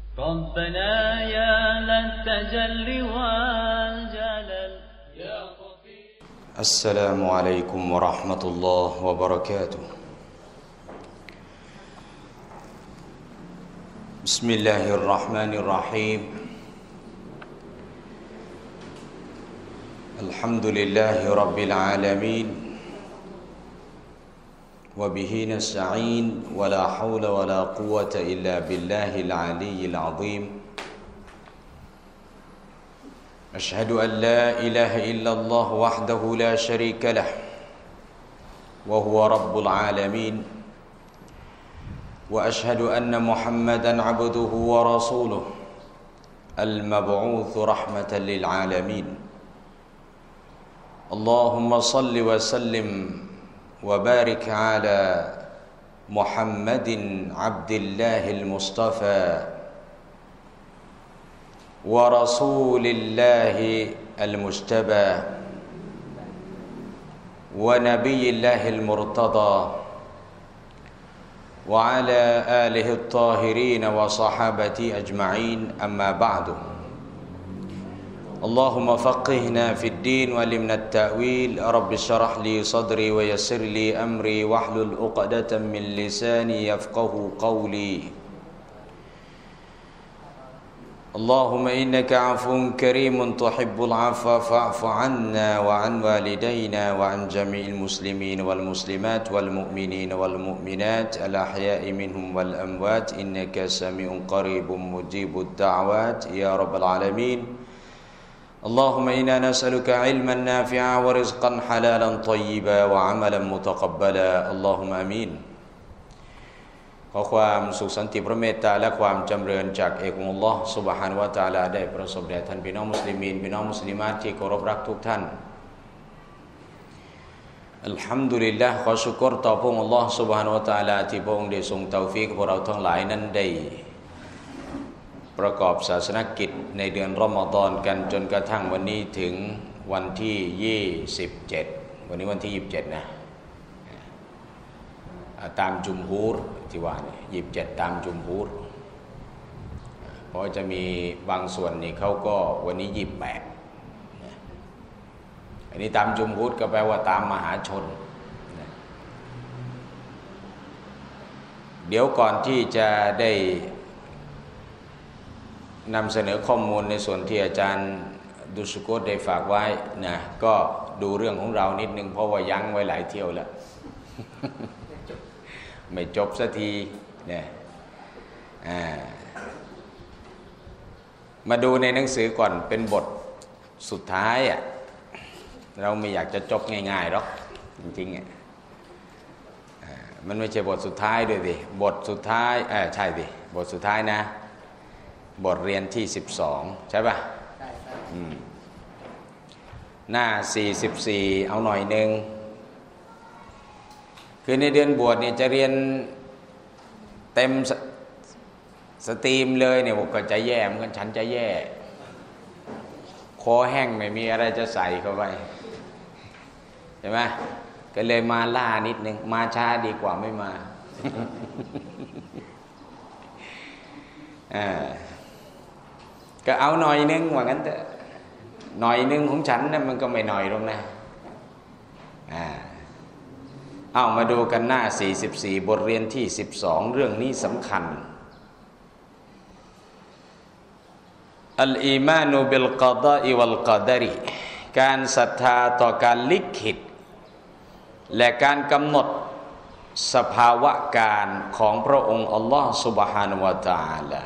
ربنا يا للتجلي والجلال يا خفي. السلام عليكم ورحمة الله وبركاته. بسم الله الرحمن الرحيم. الحمد لله رب العالمين وبه نستعين ولا حول ولا قوة إلا بالله العلي العظيم. أشهد أن لا إله إلا الله وحده لا شريك له وهو رب العالمين، وأشهد أن محمدًا عبده ورسوله المبعوث رحمة للعالمين. اللهم صل وسلم وبارك على محمد عبد الله المصطفى ورسول الله المجتبى ونبي الله المرتضى وعلى آله الطاهرين وصحابته أجمعين، أما بعد. اللهم فقهنا في الدين وعلمنا التأويل. رب اشرح لي صدري ويسر لي أمري واحلل عقدة من لساني يفقه قولي. اللهم إنك عفو كريم تحب العفو فاعف عنا وعن والدينا وعن جميع المسلمين والمسلمات والمؤمنين والمؤمنات الأحياء منهم والأموات إنك سميع قريب مجيب الدعوات يا رب العالمين. اللهم إنا نسألك علما نافعا ورزقا حلالا طيبا وعملا متقبلا اللهم آمين. ขอความสุขสันติพระเมตตาและความจำเริญจากเอกองค์อัลลอฮ์ซุบฮานะฮูวะตะอาลาได้ประสบแด่ท่านพี่น้องมุสลิมีนพี่น้องมุสลิมาตที่เคารพรักทุกท่านอัลฮัมดุลิลลาห์ขอชุกรต่อพระองค์อัลลอฮ์ซุบฮานะฮูวะตะอาลาที่พระองค์ได้ทรงเตาฟีกพวกเราทั้งหลายนั้นได้ประกอบศาสนกิจในเดือนรอมฎอนกันจนกระทั่งวันนี้ถึงวันที่27วันนี้วันที่27นะตามจุมฮูรที่ว่าเนี่ย27ตามจุมฮูรเพราะจะมีบางส่วนนี่เขาก็วันนี้28อันนี้ตามจุมฮูรก็แปลว่าตามมหาชนเดี๋ยวก่อนที่จะได้นำเสนอข้อมูลในส่วนที่อาจารย์ดุสโกตได้ฝากไว้นะก็ดูเรื่องของเรานิดนึงเพราะว่ายั้งไว้หลายเที่ยวแล้วไม่จบสักทีเนี่ยมาดูในหนังสือก่อนเป็นบทสุดท้ายอ่ะเราไม่อยากจะจบง่ายๆหรอกจริงๆอ่ะมันไม่ใช่บทสุดท้ายด้วยดิบทสุดท้ายใช่ดิบทสุดท้ายนะบทเรียนที่12ใช่ป่ะหน้า44เอาหน่อยนึงคือในเดือนบวชเนี่ยจะเรียนเต็มสตรีมเลยเนี่ยผมก็จะแย่เหมือนกันฉันจะแย่คอแห้งไม่มีอะไรจะใส่เข้าไปใช่ไหมก็เลยมาล่านิดนึงมาช้าดีกว่าไม่มาก็เอาหน่อยนึงว่างั้นเถอะหน่อยนึงของฉันนะมันก็ไม่หน่อยหรอกนะเอามาดูกันหน้า44บทเรียนที่12เรื่องนี้สำคัญอัลอีมานุบิลกอฎออิวัลกอดะริการศรัทธาต่อการลิขิตและการกำหนดสภาวะการของพระองค์อัลลอฮฺซุบฮานะฮูวะตะอาลา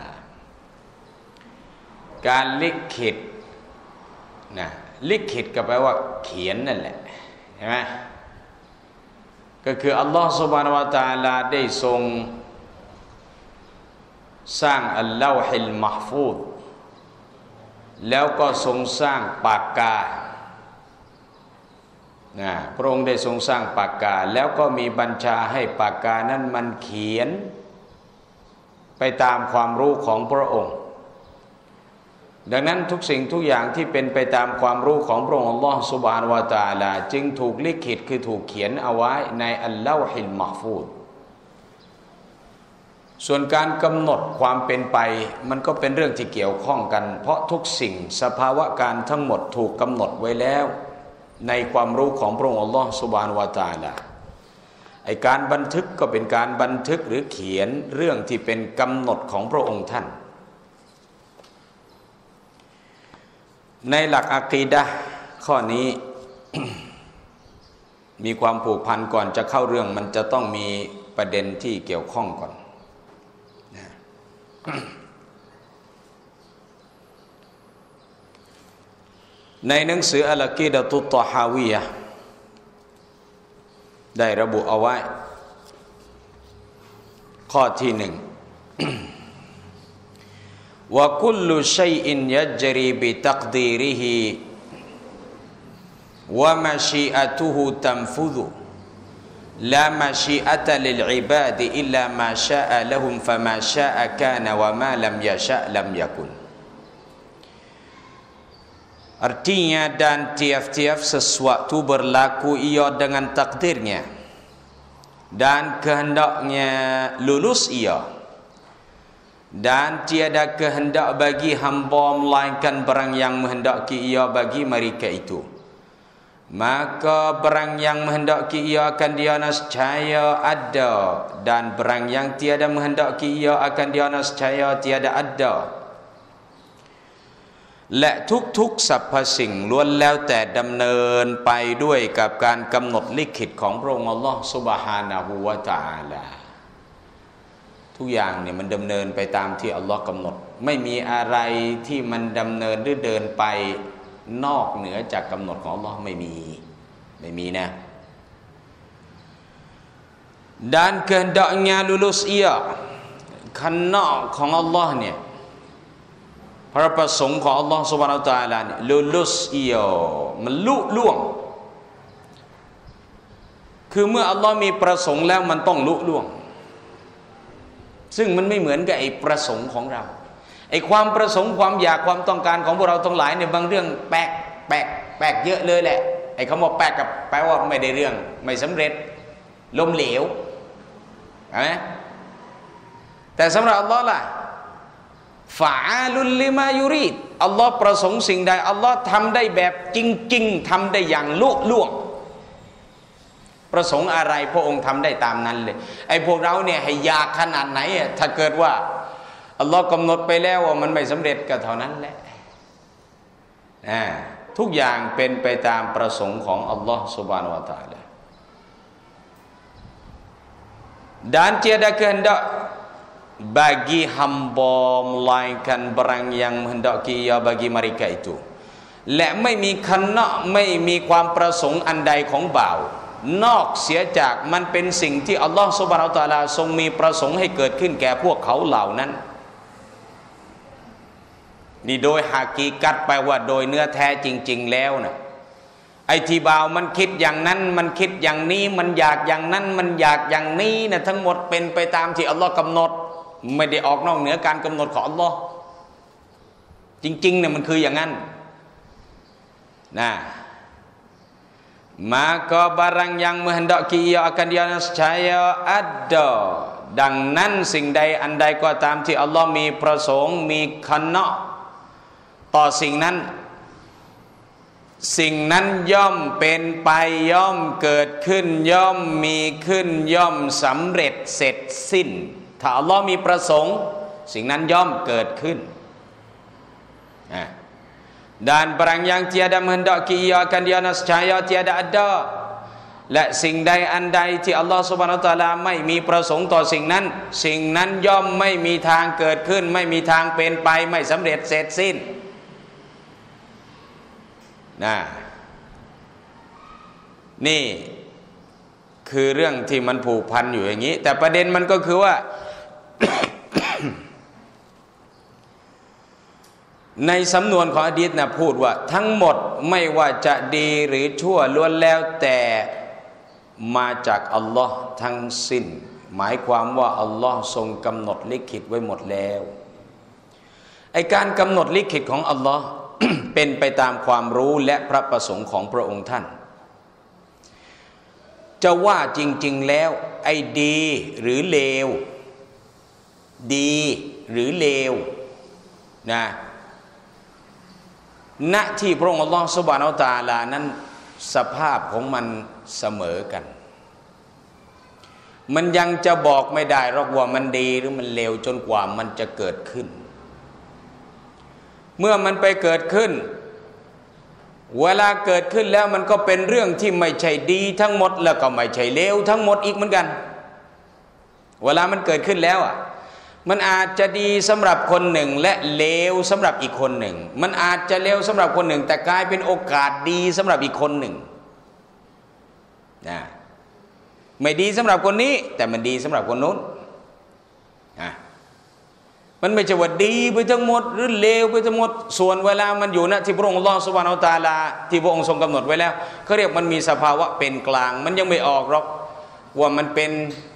การลิขิตนะลิขิตก็แปลว่าเขียนนั่นแหละใช่ไหมก็คืออัลลอฮฺซุบฮานะฮูวะตะอาลาได้ทรงสร้างอัลลอฮิลมัหฟูซแล้วก็ทรงสร้างปากกาพระองค์ได้ทรงสร้างปากกาแล้วก็มีบัญชาให้ปากกานั้นมันเขียนไปตามความรู้ของพระองค์ ดังนั้นทุกสิ่งทุกอย่างที่เป็นไปตามความรู้ของพระองค์อัลลอฮฺซุบฮานะฮูวะตะอาลาจึงถูกลิขิตคือถูกเขียนเอาไว้ในอัลลอฮิลมัหฟูซส่วนการกำหนดความเป็นไปมันก็เป็นเรื่องที่เกี่ยวข้องกันเพราะทุกสิ่งสภาวะการทั้งหมดถูกกำหนดไว้แล้วในความรู้ของพระองค์อัลลอฮฺซุบฮานะฮูวะตะอาลาไอ้การบันทึกก็เป็นการบันทึกหรือเขียนเรื่องที่เป็นกำหนดของพระองค์ท่านในหลักอะกีดะห์ข้อนี้ มีความผูกพันก่อนจะเข้าเรื่องมันจะต้องมีประเด็นที่เกี่ยวข้องก่อนในหนังสืออัลกีดะตุตตอฮาวียะห์ได้ระบุเอาไว้ข้อที่หนึ่ง ว่าคุลลุชัยอินยัจรีบิตักดีริฮิวะมะชีอะตุฮุตัมฟุดุลามะชีอะตะลิลอิบาดอิลลามาชาอะละฮุมฟะมาชาอะกานะวะมาลัมยะชะลัมยะกุนArtinya dan tiap-tiap sesuatu berlaku ia dengan takdirnya dan kehendaknya lulus ia dan tiada kehendak bagi hamba melainkan barang yang menghendaki ia bagi mereka itu maka barang yang menghendaki ia akan dia nescaya ada dan barang yang tiada menghendaki ia akan dia nescaya tiada adaและทุกๆสรรพสิ่งล้วนแล้วแต่ดำเนินไปด้วยกับการกำหนดลิขิตของพระองค์อัลลอฮฺซุบฮานะฮูวะตะอาลาทุกอย่างเนี่ยมันดำเนินไปตามที่อัลลอฮ์กำหนดไม่มีอะไรที่มันดำเนินหรือเดินไปนอกเหนือจากกำหนดของอัลลอฮ์ไม่มีนะ dan kehendaknya lulus ia ขันนอกของอัลลอฮ์เนี่ยพระประสงค์ของอัลลอฮฺซุบฮานะฮูวะตะอาลาเนี่ยลุลุสอียมันลุล่วงคือเมื่ออัลลอฮ์มีประสงค์แล้วมันต้องลุล่วงซึ่งมันไม่เหมือนกับไอ้ประสงค์ของเราไอ้ความประสงค์ความอยากความต้องการของพวกเราทั้งหลายเนี่ยบางเรื่องแปลกเยอะเลยแหละไอ้คำว่าแปลกกับแปลว่าไม่ได้เรื่องไม่สำเร็จล้มเหลวใช่ไหมแต่สำหรับอัลลอฮ์ล่ะฟาอาลุลลิมายุรีดอัลลอฮ์ประสงค์สิ่งใดอัลลอฮ์ทำได้แบบจริงๆทำได้อย่างลุล่วงประสงค์อะไรพระองค์ทำได้ตามนั้นเลยไอ้พวกเราเนี่ยให้อยากขนาดไหนถ้าเกิดว่าอัลลอฮ์กำหนดไปแล้วว่ามันไม่สำเร็จก็เท่านั้นแหละทุกอย่างเป็นไปตามประสงค์ของอัลลอฮ์ซุบฮานะฮูวะตะอาลาdan tiada kehendak bagi hamba melainkan barang yang menghendaki ia bagi mereka itu และไม่มีคันนะไม่มีความประสงค์อันใดของบ่าวนอกเสียจากมันเป็นสิ่งที่อัลลอฮฺซุบฮานะฮูวะตะอาลาทรงมีประสงค์ให้เกิดขึ้นแก่พวกเขาเหล่านั้นนี่โดยฮากีกัตแปลว่าโดยเนื้อแท้จริงๆแล้วนะไอ้ที่บ่าวมันคิดอย่างนั้นมันคิดอย่างนี้มันอยากอย่างนั้นมันอยากอย่างนี้นะทั้งหมดเป็นไปตามที่อัลลอฮฺกำหนดไม่ได้ออกนอกเหนือการกำหนดของอัลลอฮ์จริงๆเนี่ยมันคืออย่างนั้นmaka barang yang menghendaki ia akan dia nescaya ada ดังนั้นสิ่งใดอันใดก็ตามที่อัลลอฮ์มีประสงค์มีคันนะต่อสิ่งนั้นย่อมเป็นไปย่อมเกิดขึ้นย่อมมีขึ้นย่อมสำเร็จเสร็จสิ้นถ้าอัลลอฮ์มีประสงค์สิ่งนั้นย่อมเกิดขึ้นdan barang yang tiada menghendaki ia akan dia nescaya tiada ada และสิ่งใดอันใดที่อัลลอฮฺซุบฮานะฮูวะตะอาลาไม่มีประสงค์ต่อสิ่งนั้นย่อมไม่มีทางเกิดขึ้นไม่มีทางเป็นไปไม่สำเร็จเสร็จสิ้นนี่คือเรื่องที่มันผูกพันอยู่อย่างนี้แต่ประเด็นมันก็คือว่า ในสำนวนของหะดีษนะพูดว่าทั้งหมดไม่ว่าจะดีหรือชั่วล้วนแล้วแต่มาจากอัลลอฮ์ทั้งสิ้นหมายความว่าอัลลอฮ์ทรงกำหนดลิขิตไว้หมดแล้วไอการกำหนดลิขิตของอัลลอฮ์ เป็นไปตามความรู้และพระประสงค์ของพระองค์ท่านจะว่าจริงๆแล้วไอ้ดีหรือเลวดีหรือเลวนะณที่พระองค์อัลลอฮฺซุบฮานะฮูวะตะอาลานั้นสภาพของมันเสมอกันมันยังจะบอกไม่ได้หรอกว่ามันดีหรือมันเลวจนกว่ามันจะเกิดขึ้นเมื่อมันไปเกิดขึ้นเวลาเกิดขึ้นแล้วมันก็เป็นเรื่องที่ไม่ใช่ดีทั้งหมดแล้วก็ไม่ใช่เลวทั้งหมดอีกเหมือนกันเวลามันเกิดขึ้นแล้วมันอาจจะดีสำหรับคนหนึ่งและเลวสำหรับอีกคนหนึ่งมันอาจจะเลวสำหรับคนหนึ่งแต่กลายเป็นโอกาสดีสำหรับอีกคนหนึ่งนะไม่ดีสำหรับคนนี้แต่มันดีสำหรับคนโน้นนะมันไม่ใช่ว่าดีไปทั้งหมดหรือเลวไปทั้งหมดส่วนเวลามันอยู่ณที่พระองค์อัลเลาะห์ซุบฮานะฮูวะตะอาลาที่พระองค์ทรงกำหนดไว้แล้วเขาเรียกมันมีสภาวะเป็นกลางมันยังไม่ออกหรอกว่ามันเป็น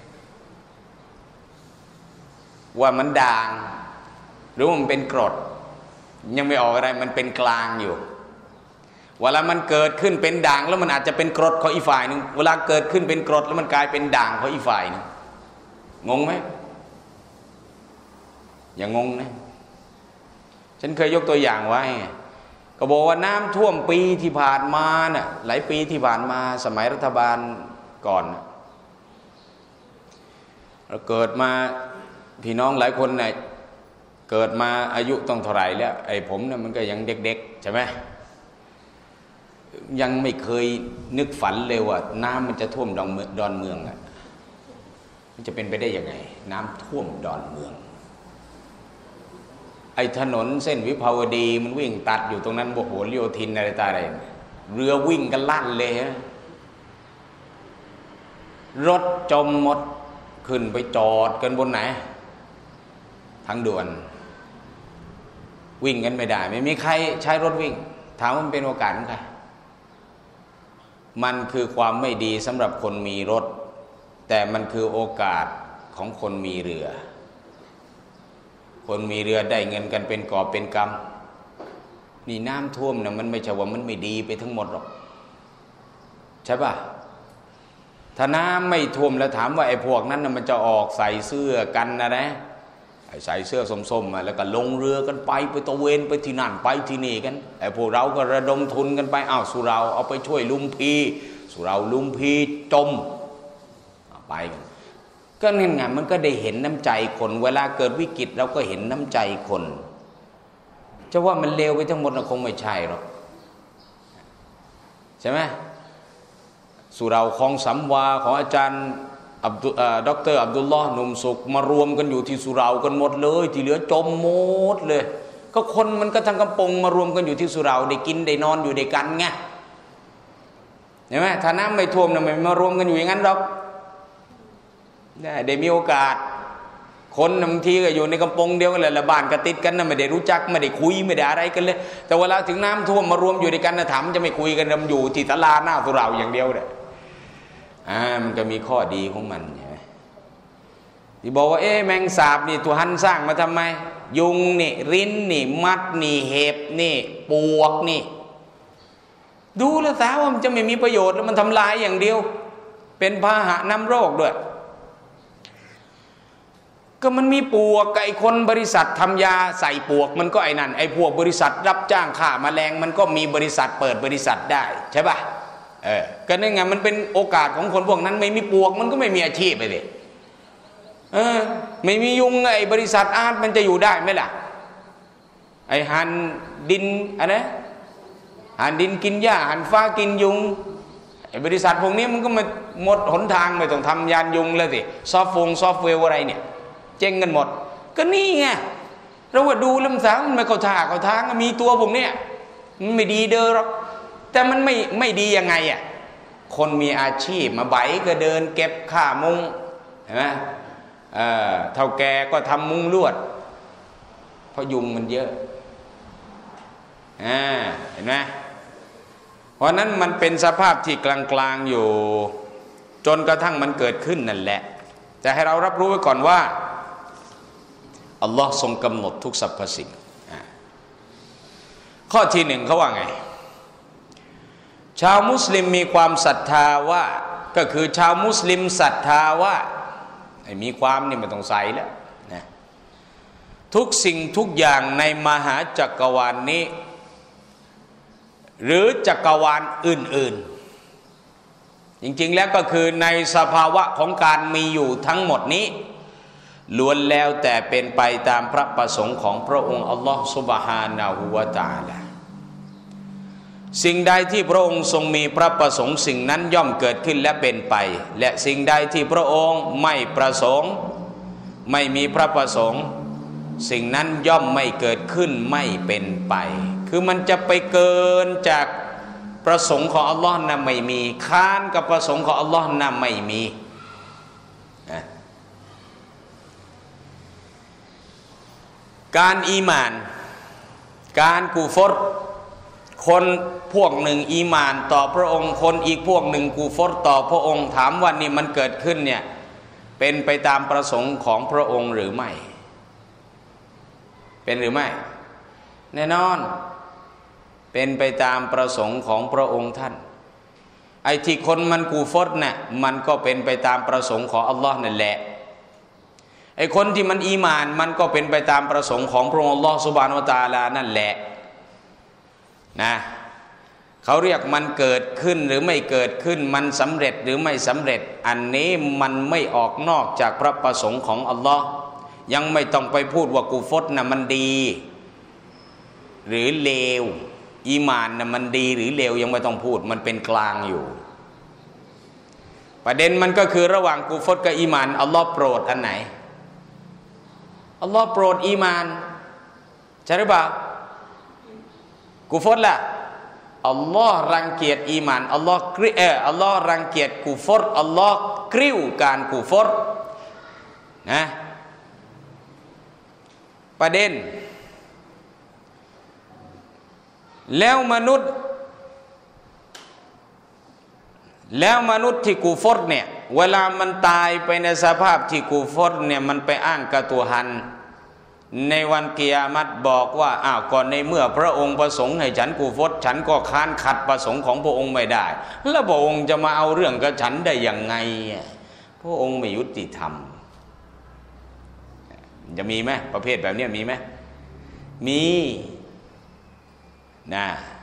ว่ามันด่างหรือว่ามันเป็นกรดยังไม่ออกอะไรมันเป็นกลางอยู่เวลามันเกิดขึ้นเป็นด่างแล้วมันอาจจะเป็นกรดของอีกฝ่ายนึงเวลาเกิดขึ้นเป็นกรดแล้วมันกลายเป็นด่างของอีกฝ่ายนึงงงไหมอย่างงงนะฉันเคยยกตัวอย่างไว้ก็บอกว่าน้ำท่วมปีที่ผ่านมาน่ะหลายปีที่ผ่านมาสมัยรัฐบาลก่อนเราเกิดมาพี่น้องหลายคนเนี่ยเกิดมาอายุต้องเท่าไหร่แล้วไอ้ผมเนี่ยมันก็ยังเด็กๆใช่ไหมยังไม่เคยนึกฝันเลยว่าน้ำมันจะท่วมดอนเมืองมันจะเป็นไปได้ยังไงน้ำท่วมดอนเมืองไอ้ถนนเส้นวิภาวดีมันวิ่งตัดอยู่ตรงนั้นโหนโยธินอะไรตาอะไรเรือวิ่งกันลั่นเลยรถจมหมดขึ้นไปจอดกันบนไหนทางด่วนวิ่งกันไม่ได้ไม่มีใครใช้รถวิ่งถามว่ามันเป็นโอกาสของใครมันคือความไม่ดีสำหรับคนมีรถแต่มันคือโอกาสของคนมีเรือคนมีเรือได้เงินกันเป็นกอบเป็นกำนี่น้ำท่วมนะมันไม่ใช่ว่ามันไม่ดีไปทั้งหมดหรอกใช่ป่ะถ้าน้ำไม่ท่วมแล้วถามว่าไอ้พวกนั้นนะมันจะออกใส่เสื้อกันนะใส่เสื้อส้มๆแล้วก็ลงเรือกันไปตะเวนไปที่นั่นไปที่นี่กันไอ้พวกเราก็ระดมทุนกันไปสุเราเอาไปช่วยลุมพีสุเราลุมพีจมไปกันก็เห็นไงมันก็ได้เห็นน้ำใจคนเวลาเกิดวิกฤตเราก็เห็นน้ำใจคนจะว่ามันเลวไปทั้งหมดคงไม่ใช่หรอกใช่ไหมสุเราคลองสำวาของอาจารย์ดร.อับดุลลอฮ์หนุ่มสุขมารวมกันอยู่ที่สุเรากันหมดเลยที่เหลือจมหมดเลยก็คนมันก็ทั้งกำปงมารวมกันอยู่ที่สุเราได้กินได้นอนอยู่ด้วยกันไงเห็นไหมถ้าน้ำไม่ท่วมนะไม่มารวมกันอยู่อย่างนั้นหรอกได้มีโอกาสคนบางทีก็อยู่ในกำปงเดียวกันแหละบ้านก็ติดกันนะไม่ได้รู้จักไม่ได้คุยไม่ได้อะไรกันเลยแต่เวลาถึงน้ำท่วมมารวมอยู่ด้วยกันนะถามจะไม่คุยกันมันอยู่ที่ศาลาหน้าสุเราอย่างเดียวเลยมันก็มีข้อดีของมันใช่ไหมที่บอกว่าแมงสาบนี่ตัวหันสร้างมาทำไมยุงนี่ริ้นนี่มัดนี่เห็บนี่ปวกนี่ดูแล้วสาวว่ามันจะไม่มีประโยชน์แล้วมันทำลายอย่างเดียวเป็นพาหะนำโรคด้วยก็มันมีปวกไอ้คนบริษัททำยาใส่ปวกมันก็ไอ้นั่นไอ้พวกบริษัทรับจ้างฆ่าแมลงมันก็มีบริษัทเปิดบริษัทได้ใช่ป่ะก็นั่นไงมันเป็นโอกาสของคนพวกนั้นไม่มีปวกมันก็ไม่มีอาชีพไปเลยไม่มียุงไอ้บริษัทอาร์ตมันจะอยู่ได้ไหมล่ะไอ้หันดินอะไรหันดินกินหญ้าหันฟ้ากินยุงไอ้บริษัทพวกนี้มันก็มาหมดหนทางไม่ต้องทำยานยุงแล้วสิซอฟต์แวร์อะไรเนี่ยเจ๊งกันหมดก็นี่ไงเราว่าดูลำสางมันไม่เข้าท่าเข้าทางมีตัวพวกนี้มันไม่ดีเด้อหรอกแต่มันไม่ดียังไงคนมีอาชีพมาใบก็เดินเก็บค่ามุงเห็นไหมเท่าแกก็ทำมุงลวดเพราะยุงมันเยอะเห็นไหมเพราะนั้นมันเป็นสภาพที่กลางๆอยู่จนกระทั่งมันเกิดขึ้นนั่นแหละแต่ให้เรารับรู้ไว้ก่อนว่าอัลลอฮ์ทรงกำหนดทุกสรรพสิ่งข้อที่หนึ่งเขาว่าไงชาวมุสลิมมีความศรัทธาว่าก็คือชาวมุสลิมศรัทธาว่ามีความนี่ไม่ต้องใส่แล้วนะทุกสิ่งทุกอย่างในมหาจักรวาลนี้หรือจักรวาลอื่นๆจริงๆแล้วก็คือในสภาวะของการมีอยู่ทั้งหมดนี้ล้วนแล้วแต่เป็นไปตามพระประสงค์ของพระองค์อัลลอฮฺซุบฮานะฮูวะตะอาลาสิ่งใดที่พระองค์ทรงมีพระประสงค์สิ่งนั้นย่อมเกิดขึ้นและเป็นไปและสิ่งใดที่พระองค์ไม่ประสงค์ไม่มีพระประสงค์สิ่งนั้นย่อมไม่เกิดขึ้นไม่เป็นไปคือมันจะไปเกินจากประสงค์ของอัลลอฮ์นะไม่มีค้านกับประสงค์ของอัลลอฮ์นะไม่มีการอีหม่านการกูฟรคนพวกหนึ่งอีหม่านต่อพระองค์คนอีกพวกหนึ่งกูฟรต่อพระองค์ถามว่านี่มันเกิดขึ้นเนี่ยเป็นไปตามประสงค์ของพระองค์หรือไม่เป็นหรือไม่แน่นอนเป็นไปตามประสงค์ของพระองค์ท่านไอ้ที่คนมันกูฟรเนี่ยมันก็เป็นไปตามประสงค์ของอัลลอฮ์นั่นแหละไอ้คนที่มันอีหม่านมันก็เป็นไปตามประสงค์ของพระองค์อัลลอฮ์ซุบฮานะฮูวะตะอาลานั่นแหละนะเขาเรียกมันเกิดขึ้นหรือไม่เกิดขึ้นมันสำเร็จหรือไม่สำเร็จอันนี้มันไม่ออกนอกจากพระประสงค์ของอัลลอฮ์ยังไม่ต้องไปพูดว่ากูฟรนะมันดีหรือเลวอีหม่านนะมันดีหรือเลวยังไม่ต้องพูดมันเป็นกลางอยู่ประเด็นมันก็คือระหว่างกูฟรกับอีหม่านอัลลอฮ์โปรดอันไหนอัลลอฮ์โปรดอีหม่านใช่หรือเปล่ากูฟรล่ะอัลลอฮ์รังเกียจอีหม่านอัลลอฮ์อัลลอฮ์รังเกียจกูฟรอัลลอฮ์กริ้วการกูฟรนะประเด็นแล้วมนุษย์ที่กูฟรเนี่ยเวลามันตายไปในสภาพที่กูฟรเนี่ยมันไปอ้างกับตัวฮันในวันกิยามัตบอกว่าอ้าวก่อนในเมื่อพระองค์ประสงค์ให้ฉันกูฟรฉันก็ค้านขัดประสงค์ของพระองค์ไม่ได้แล้วพระองค์จะมาเอาเรื่องกับฉันได้อย่างไงพระองค์ไม่ยุติธรรมจะมีไหมประเภทแบบนี้มีไหมมีนะ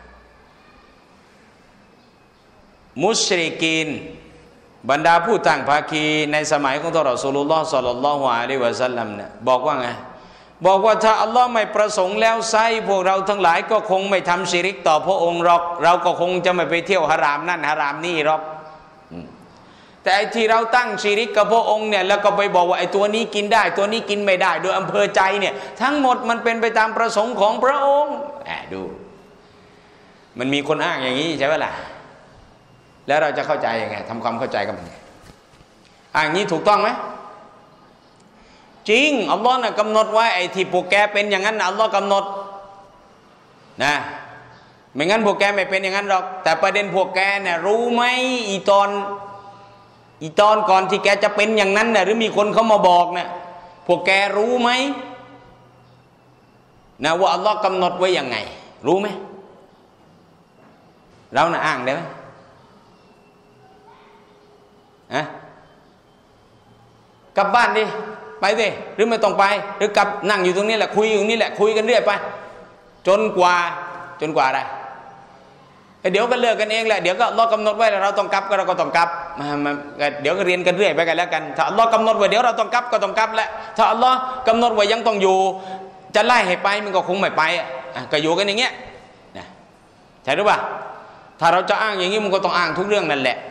มุชริกีนบรรดาผู้ตั้งภาคีในสมัยของท่านรอซูลุลลอฮ์ศ็อลลัลลอฮุอะลัยฮิวะซัลลัมเนี่ยบอกว่าไงบอกว่าถ้าอัลลอฮ์ไม่ประสงค์แล้วไซพวกเราทั้งหลายก็คงไม่ทำชิริกต่อพระองค์หรอกเราก็คงจะไม่ไปเที่ยวฮารามนั่นฮารามนี่หรอกแต่ไอ้ที่เราตั้งชิริกกับพระองค์เนี่ยแล้วก็ไปบอกว่าไอ้ตัวนี้กินได้ตัวนี้กินไม่ได้โดยอำเภอใจเนี่ยทั้งหมดมันเป็นไปตามประสงค์ของพระองค์ดูมันมีคนอ้างอย่างนี้ใช่ไหมล่ะแล้วเราจะเข้าใจยังไงทำความเข้าใจกับมันอ้างนี้ถูกต้องไหมจริงอัลลอฮ์น่ะกำหนดไว้ไอ้ที่พวกแกเป็นอย่างนั้นอัลลอฮ์กำหนดนะไม่งั้นพวกแกไม่เป็นอย่างนั้นหรอกแต่ประเด็นพวกแกเนี่ยรู้ไหมอีตอนก่อนที่แกจะเป็นอย่างนั้นน่ะหรือมีคนเขามาบอกเนี่ยพวกแกรู้ไหมนะว่าอัลลอฮ์กำหนดไว้ยังไงรู้ไหมเราน่ะอ้างได้ไหมกลับบ้านดิไปดิหรือไม่ต้องไปหรือกลับนั่งอยู่ตรงนี้แหละคุยอยู่ตรงนี้แหละคุยกันเรื่อยไปจนกว่าอะไรเดี๋ยวก็เลิกกันเองแหละเดี๋ยวก็อัลเลาะห์กำหนดไว้แล้วเราต้องกลับก็เราก็ต้องกลับเดี๋ยวก็เรียนกันเรื่อยไปกันแล้วกันถ้าอัลเลาะห์กำหนดไว้เดี๋ยวเราต้องกลับก็ต้องกลับแหละถ้าอัลเลาะห์กำหนดไว้ยังต้องอยู่จะไล่ให้ไปมันก็คงไม่ไปก็อยู่กันอย่างเงี้ยนะใช่หรือเปล่าถ้าเราจะอ้างอย่างนี้มันก็ต้องอ้างทุกเรื่องนั่นแหละ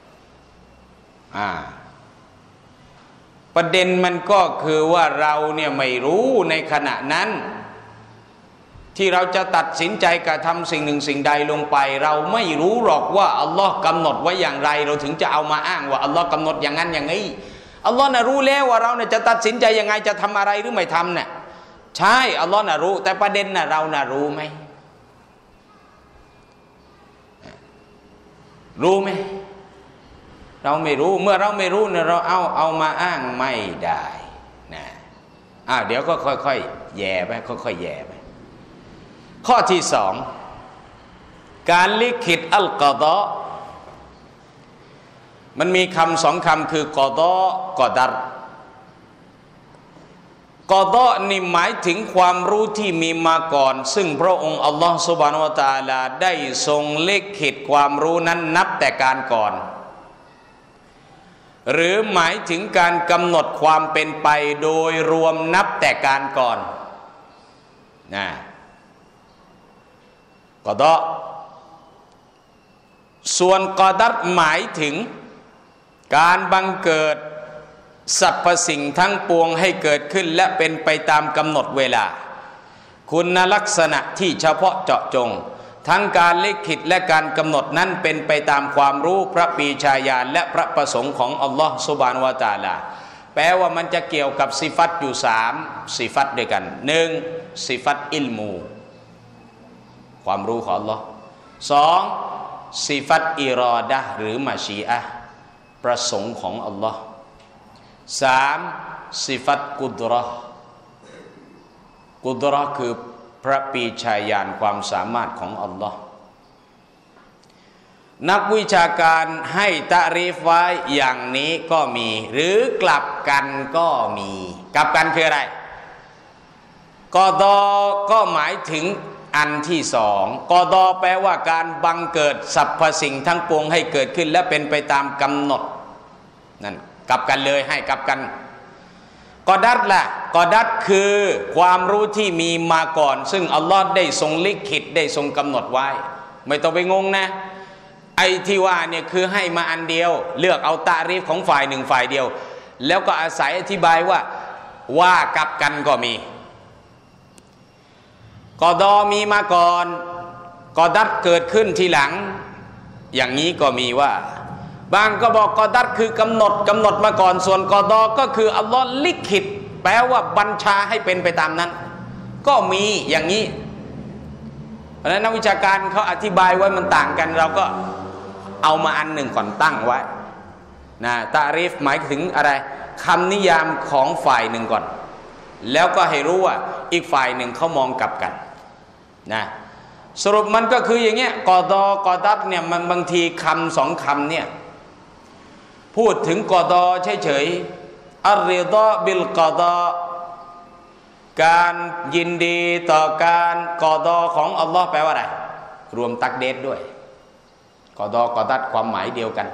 ประเด็นมันก็คือว่าเราเนี่ยไม่รู้ในขณะนั้นที่เราจะตัดสินใจกระทำสิ่งหนึ่งสิ่งใดลงไปเราไม่รู้หรอกว่าอัลลอฮ์กำหนดไว้อย่างไรเราถึงจะเอามาอ้างว่าอัลลอฮ์กำหนดอย่างนั้นอย่างนี้อัลลอฮ์น่ะรู้แล้วว่าเราเนี่ยจะตัดสินใจยังไงจะทำอะไรหรือไม่ทำเนี่ยใช่อัลลอฮ์น่ะรู้แต่ประเด็นน่ะเราน่ะรู้ไหมรู้ไหมเราไม่รู้เมื่อเราไม่รู้เนี่ยเราเอามาอ้างไม่ได้นะเดี๋ยวก็ค่อยๆแย่ไปค่อยๆแย่ไปข้อที่สองการลิขิตอัลกอฎอมันมีคำสองคำคือกอฎอกอดัรกกอฎอนี่หมายถึงความรู้ที่มีมาก่อนซึ่งพระองค์อัลลอฮฺซุบฮานะฮูวะตะอาลาได้ทรงลิขิตความรู้นั้นนับแต่การก่อนหรือหมายถึงการกำหนดความเป็นไปโดยรวมนับแต่การก่อนนะกอฎอส่วนกอดัรหมายถึงการบังเกิดสรรพสิ่งทั้งปวงให้เกิดขึ้นและเป็นไปตามกำหนดเวลาคุณลักษณะที่เฉพาะเจาะจงทั้งการลิขิตและการกำหนดนั้นเป็นไปตามความรู้พระปรีชาญาณและพระประสงค์ของอัลลอฮฺซุบฮานะฮูวะตะอาลาแปลว่ามันจะเกี่ยวกับสิฟัตอยู่3สิฟัตด้วยกัน1สิฟัตอิลมูความรู้ของอัลลอฮ์2สิฟัตอิรอดะห์หรือมาชีอะห์ประสงค์ของอัลลอฮ์3สิฟัตกุดเราะห์คือพระปรีชาญาณความสามารถของอัลลอฮ์นักวิชาการให้ตะรีฟไว้อย่างนี้ก็มีหรือกลับกันก็มีกลับกันคืออะไรกอฎอก็หมายถึงอันที่สองกอฎอแปลว่าการบังเกิดสรรพสิ่งทั้งปวงให้เกิดขึ้นและเป็นไปตามกำหนดนั่นกลับกันเลยให้กลับกันกอดัรล่ะกอดัรคือความรู้ที่มีมาก่อนซึ่งอัลลอฮ์ได้ทรงลิขิตได้ทรงกำหนดไว้ไม่ต้องไปงงนะไอ้ที่ว่าเนี่ยคือให้มาอันเดียวเลือกเอาตะรีฟของฝ่ายหนึ่งฝ่ายเดียวแล้วก็อาศัยอธิบายว่ากลับกันก็มีกอฎอมีมาก่อนกอดัรเกิดขึ้นทีหลังอย่างนี้ก็มีว่าบางก็บอกกอดัรคือกำหนดมาก่อนส่วนกอฎอก็คืออัลลอฮ์ลิขิตแปลว่าบัญชาให้เป็นไปตามนั้นก็มีอย่างนี้เพราะฉะนั้นนักวิชาการเขาอธิบายไว้มันต่างกันเราก็เอามาอันหนึ่งก่อนตั้งไว้นะตะรีฟหมายถึงอะไรคำนิยามของฝ่ายหนึ่งก่อนแล้วก็ให้รู้ว่าอีกฝ่ายหนึ่งเขามองกลับกันนะสรุปมันก็คืออย่างเงี้ยกอฎอกอดัรเนี่ยมันบางทีคำ2คำเนี่ยพูดถึงกอฎอเฉยๆอัรริฎอบิลกอฎอการยินดีต่อการกอฎอของอัลลอฮ์แปลว่าอะไรรวมตักเดรด้วยกอฎอกอดัรความหมายเดียวกัน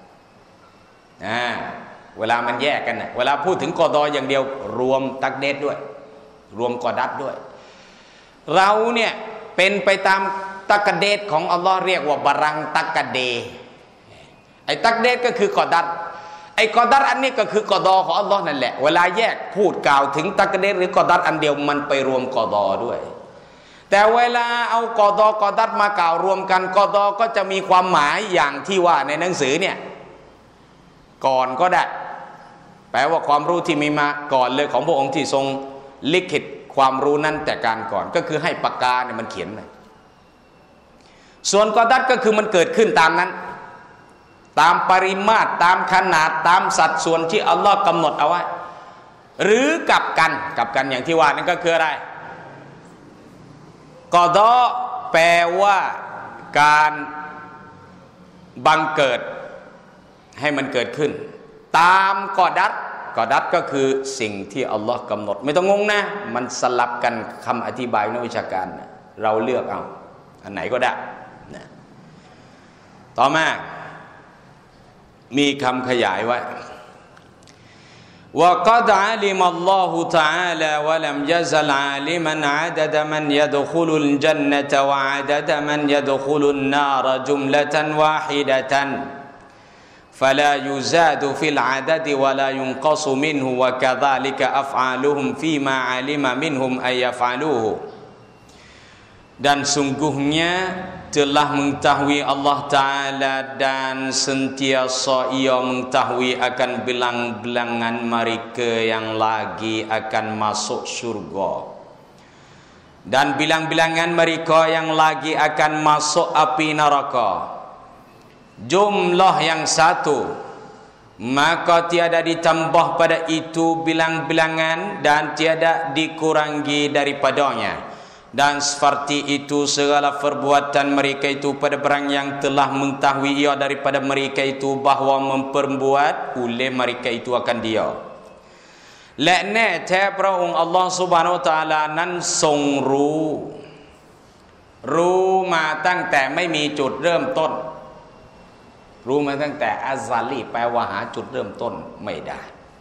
เวลามันแยกกันนะเวลาพูดถึงกอฎออย่างเดียวรวมตักเดรด้วยรวมกอดัรด้วยเราเนี่ยเป็นไปตามตักเดรของอัลลอฮ์เรียกว่าบารังตักเดไอ้ตักเดรก็คือกอดัรไอ้กอดัรอันนี้ก็คือกอฎอของอัลลอฮ์นั่นแหละเวลาแยกพูดกล่าวถึงตักเดรหรือกอดัรอันเดียวมันไปรวมกอฎอด้วยแต่เวลาเอากอฎอกอดัรมากล่าวรวมกันกอฎอก็จะมีความหมายอย่างที่ว่าในหนังสือเนี่ยก่อนก็ได้แปลว่าความรู้ที่มีมาก่อนเลยของพระองค์ที่ทรงลิขิตความรู้นั้นแต่การก่อนก็คือให้ปากกาเนี่ยมันเขียนเลยส่วนกอดัรก็คือมันเกิดขึ้นตามนั้นตามปริมาตรตามขนาดตามสัดส่วนที่อัลลอฮ์กำหนดเอาไว้หรือกลับกันอย่างที่ว่านั่นก็คืออะไรกอฎอแปลว่าการบังเกิดให้มันเกิดขึ้นตามกอดัรก็คือสิ่งที่อัลลอฮ์กำหนดไม่ต้องงงนะมันสลับกันคำอธิบายนักวิชาการนะเราเลือกเอาอันไหนก็ได้นะต่อมามีคำขยายไว้وقد علم الله تعالى ولم يزل عالما عدد من يدخل الجنة وعدد من يدخل النار جملة واحدة فلا يزاد في العدد ولا ينقص منه وكذلك أفعالهم فيما علم منهم أن يفعلوه dan sungguhnya telah mengetahui Allah Ta'ala dan sentiasa ia mengetahui akan bilang-bilangan mereka yang lagi akan masuk surga dan bilang-bilangan mereka yang lagi akan masuk api neraka jumlah yang satu maka tiada ditambah pada itu bilang-bilangan dan tiada dikurangi daripadanya dan seperti itu segala perbuatan mereka itu pada barang yang telah mengetahui ia daripada mereka itu bahawa memperbuat oleh mereka itu akan dia และแน่แท้พระองค์อัลลอฮฺซุบฮานะฮูวะตะอาลานั้นทรงรู้มาตั้งแต่ไม่มีจุดเริ่มต้นรู้มาตั้งแต่อัซซาลีแปลว่าหาจุดเริ่มต้นไม่ได้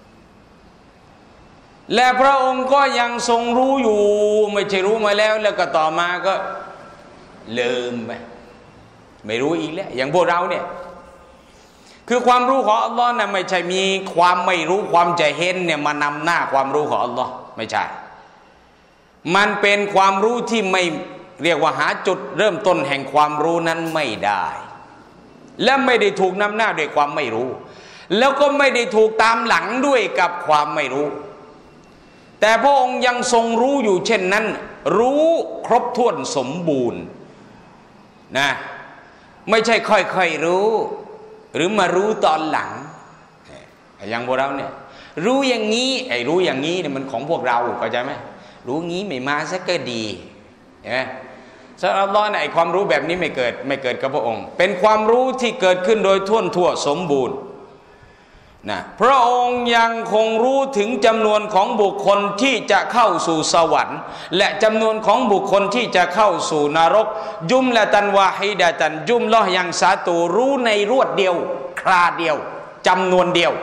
และพระองค์ก็ยังทรงรู้อยู่ไม่ใช่รู้มาแล้วก็ต่อมาก็ลืมไปไม่รู้อีกแล้วอย่างพวกเราเนี่ยคือความรู้ของอัลลอฮ์นะไม่ใช่มีความไม่รู้ความจะเห็นเนี่ยมานำหน้าความรู้ของอัลลอฮ์ไม่ใช่มันเป็นความรู้ที่ไม่เรียกว่าหาจุดเริ่มต้นแห่งความรู้นั้นไม่ได้และไม่ได้ถูกนำหน้าด้วยความไม่รู้แล้วก็ไม่ได้ถูกตามหลังด้วยกับความไม่รู้แต่พระองค์ยังทรงรู้อยู่เช่นนั้นรู้ครบถ้วนสมบูรณ์นะไม่ใช่ค่อยๆรู้หรือมารู้ตอนหลังอย่างพวกเราเนี่ยรู้อย่างนี้ไอ้รู้อย่างนี้เนี่ยมันของพวกเราเข้าใจไหมรู้งี้ไม่มาซะก็ดีเห็นไหมสำหรับอัลลอฮ์เนี่ยไอ้ความรู้แบบนี้ไม่เกิดกับพระองค์เป็นความรู้ที่เกิดขึ้นโดยทั่วสมบูรณ์นะพระองค์ยังคงรู้ถึงจำนวนของบุคคลที่จะเข้าสู่สวรรค์และจำนวนของบุคคลที่จะเข้าสู่นรกจุมละตันวาฮิดะตันจุมละอย่างสาตูรู้ในรวดเดียวคราเดียวจำนวนเดียว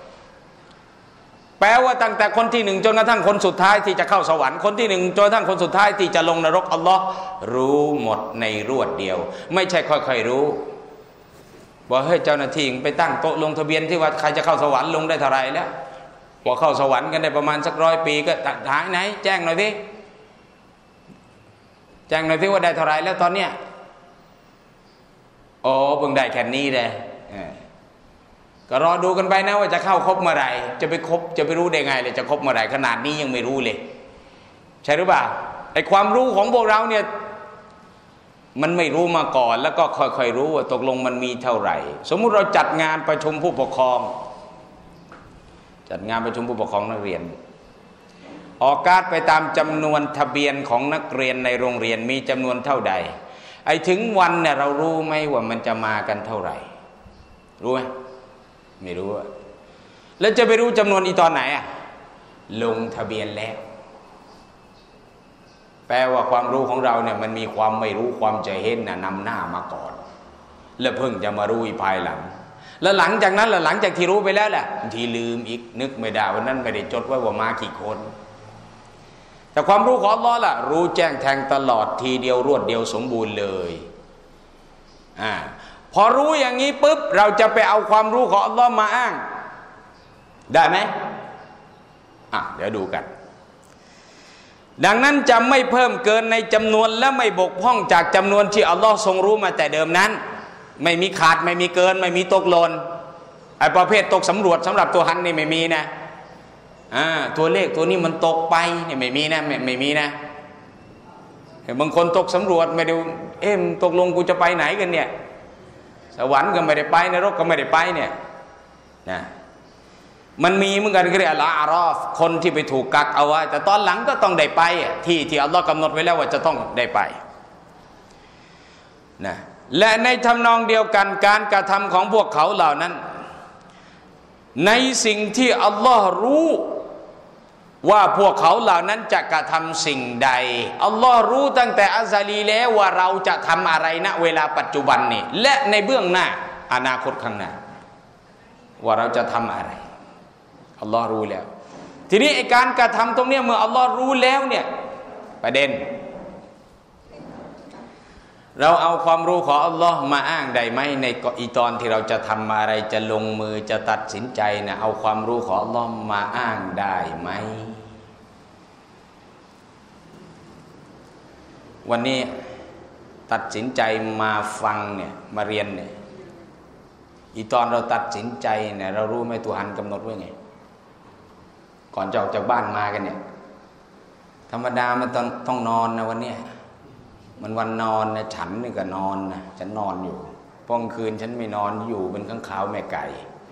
แปลว่าตั้งแต่คนที่หนึ่งจนกระทั่งคนสุดท้ายที่จะเข้าสวรรค์คนที่หนึ่งจนกระทั่งคนสุดท้ายที่จะลงนรกอัลลอฮ์รู้หมดในรวดเดียวไม่ใช่ค่อยๆรู้บอกเฮ้ยเจ้าหน้าที่ไปตั้งโต๊ะลงทะเบียนที่ว่าใครจะเข้าสวรรค์ลงได้เท่าไรแล้วพอเข้าสวรรค์กันได้ประมาณสัก100 ปีก็หายไหนแจ้งหน่อยสิแจ้งหน่อยสิว่าได้เท่าไรแล้วตอนเนี้ยโอ้เพิ่งได้แค่นี้เลยก็รอดูกันไปนะว่าจะเข้าครบเมื่อไหร่จะไปรู้ได้ไงเลยจะครบเมื่อไหร่ขนาดนี้ยังไม่รู้เลยใช่หรือเปล่าไอ้ความรู้ของพวกเราเนี่ยมันไม่รู้มาก่อนแล้วก็ค่อยๆรู้ว่าตกลงมันมีเท่าไหร่สมมุติเราจัดงานประชุมผู้ปกครองจัดงานประชุมผู้ปกครองนักเรียนออกการ์ดไปตามจำนวนทะเบียนของนักเรียนในโรงเรียนมีจำนวนเท่าใดไอ้ถึงวันเนี่ยเรารู้ไหมว่ามันจะมากันเท่าไหร่รู้ไหมไม่รู้แล้วจะไปรู้จำนวนอีตอนไหนอ่ะลงทะเบียนแล้วแปลว่าความรู้ของเราเนี่ยมันมีความไม่รู้ความจะเห็นน่ะนำหน้ามาก่อนแล้วเพิ่งจะมารู้ภายหลังแล้วหลังจากนั้นหลังจากที่รู้ไปแล้วแหละบางทีลืมอีกนึกไม่ได้วันนั้นไม่ได้จดไว้ว่ามากี่คนแต่ความรู้ของอัลเลาะห์ล่ะรู้แจ้งแทงตลอดทีเดียวรวดเดียวสมบูรณ์เลยพอรู้อย่างนี้ปุ๊บเราจะไปเอาความรู้ของอัลเลาะห์มาอ้างได้ไหมเดี๋ยวดูกันดังนั้นจะไม่เพิ่มเกินในจำนวนและไม่บกพร่องจากจำนวนที่อัลลอฮ์ทรงรู้มาแต่เดิมนั้นไม่มีขาดไม่มีเกินไม่มีตกหล่นไอ้ประเภทตกสำรวจสำหรับตัวฮันนี่ไม่มีนะตัวเลขตัวนี้มันตกไปนี่ไม่มีนะไม่มีนะบางคนตกสำรวจไม่ดูตกลงกูจะไปไหนกันเนี่ยสวรรค์ก็ไม่ได้ไปนรกก็ไม่ได้ไปเนี่ยนะมันมีเหมือนกันเรียกอัลอาราฟคนที่ไปถูกกักเอาไว้แต่ตอนหลังก็ต้องได้ไปที่อัลลอฮ์กำหนดไว้แล้วว่าจะต้องได้ไปนะและในทำนองเดียวกันการกระทำของพวกเขาเหล่านั้นในสิ่งที่อัลลอฮ์รู้ว่าพวกเขาเหล่านั้นจะกระทำสิ่งใดอัลลอฮ์รู้ตั้งแต่อัซาลีแล้วว่าเราจะทำอะไรณเวลาปัจจุบันนี้และในเบื้องหน้าอนาคตข้างหน้าว่าเราจะทำอะไรอัลลอฮ์รู้แล้วทีนี้ไอ้การกระทำตรงนี้เมื่ออัลลอฮ์รู้แล้วเนี่ยประเด็นเราเอาความรู้ของอัลลอฮ์มาอ้างได้ไหมในอีตอนที่เราจะทำอะไรจะลงมือจะตัดสินใจนะเอาความรู้ของอัลลอฮ์มาอ้างได้ไหมวันนี้ตัดสินใจมาฟังเนี่ยมาเรียนเนี่ยอีตอนเราตัดสินใจเนี่ยเรารู้ไหมตัวหันกำหนดไว้ไงก่อนจะออกจากบ้านมากันเนี่ยธรรมดามันต้องนอนนะวันเนี้ยมันวันนอนนะฉันนี่ก็นอนนะฉันนอนอยู่พอกลางคืนฉันไม่นอนอยู่เป็นข้างขาวแม่ไก่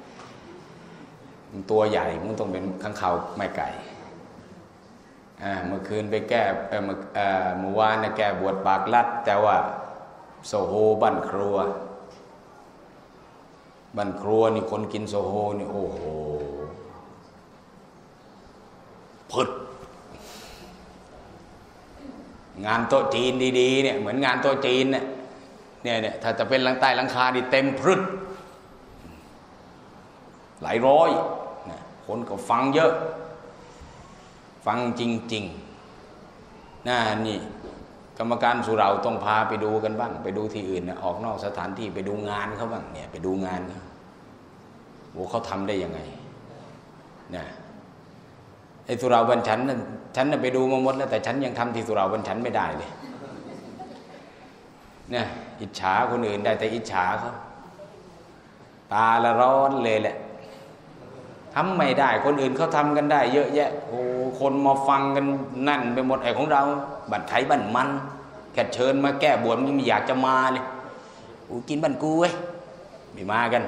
มันตัวใหญ่มันต้องเป็นข้างขาวแม่ไก่เมื่อคืนไปแก้เมื่อวานนะแก้บวชปากลัดแต่ว่าโซโฮบ้านครัวนี่คนกินโซโฮนี่โอ้โหพึดงานโต๊ะจีนดีๆเนี่ยเหมือนงานโต๊ะจีนเนี่ยถ้าจะเป็นหลังใต้หลังคาดิเต็มพรึดหลายร้อยคนก็ฟังเยอะฟังจริงๆนี่กรรมการสุเหร่าต้องพาไปดูกันบ้างไปดูที่อื่นนะออกนอกสถานที่ไปดูงานเขาบ้างเนี่ยไปดูงานเขาทำได้ยังไงไอ้สุเหร่าบัญชันนั้นฉันไปดูมาหมดแล้วแต่ฉันยังทำที่สุเหร่าบัญชันไม่ได้เลยเนี่ยอิจฉาคนอื่นได้แต่อิจฉาเขาตาละร้อนเลยแหละทำไม่ได้คนอื่นเขาทำกันได้เยอะแยะโอ้คนมาฟังกันนั่นไปหมดไอ้ของเราบัตรไทยบัตรมันแค่เชิญมาแก้บวชมันไม่อยากจะมาเลยกินบัตรกูเว้ยไม่มากัน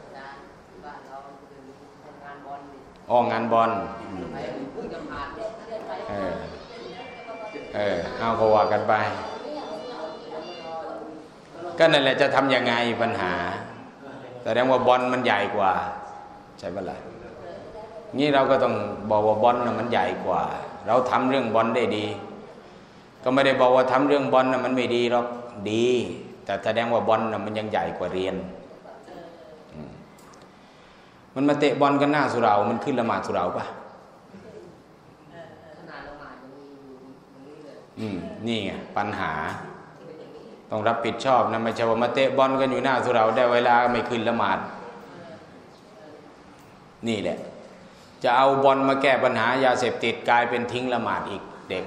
งานบอลเอาก็ว่ากันไปก็นั่นแหละจะทำยังไงปัญหาแสดงว่าบอลมันใหญ่กว่าใช่ปะล่ะนี่เราก็ต้องบอกว่าบอลมันใหญ่กว่าเราทำเรื่องบอลได้ดีก็ไม่ได้บอกว่าทำเรื่องบอลมันไม่ดีหรอกดีแต่แสดงว่าบอลมันยังใหญ่กว่าเรียนมันมาเตะบอลกันหน้าสุเหร่ามันขึ้นละหมาดสุเหร่าปะนี่ไงปัญหาต้องรับผิดชอบนะไม่ใช่ว่ามาเตะบอลกันอยู่หน้าสุเหร่าได้เวลาไม่ขึ้นละหมาดนี่แหละจะเอาบอลมาแก้ปัญหายาเสพติดกลายเป็นทิ้งละหมาดอีกเด็ก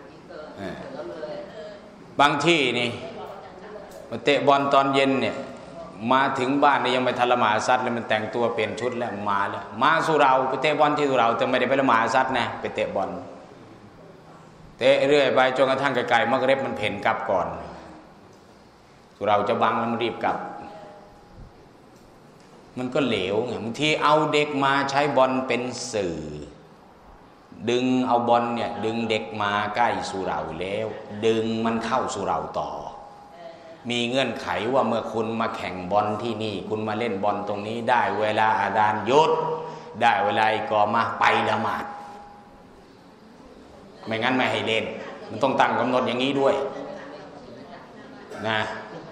บางที่นี่มาเตะบอลตอนเย็นเนี่ยมาถึงบ้านเนี่ยยังไม่ทันละหมาดซัดเลยมันแต่งตัวเปลี่ยนชุดแล้วมาสุเหร่าไปเตะบอลที่สุเหร่าแต่ไม่ได้ไปละหมาดซัดนะไปเตะบอลเตะเรื่อยไปจนกระทั่งไกลๆมักเร็บมันเพ่นกลับก่อนสุเหร่าจะบังแล้วมันรีบกลับมันก็เหลวไงบางทีเอาเด็กมาใช้บอลเป็นสื่อดึงเอาบอลเนี่ยดึงเด็กมาใกล้สุเหร่าแล้วดึงมันเข้าสุเหร่าต่อมีเงื่อนไขว่าเมื่อคุณมาแข่งบอลที่นี่คุณมาเล่นบอลตรงนี้ได้เวลาอาดานหยุดได้เวลาก็มาไปละหมาดไม่งั้นไม่ให้เล่นมันต้องตั้งกำหนดอย่างนี้ด้วยนะ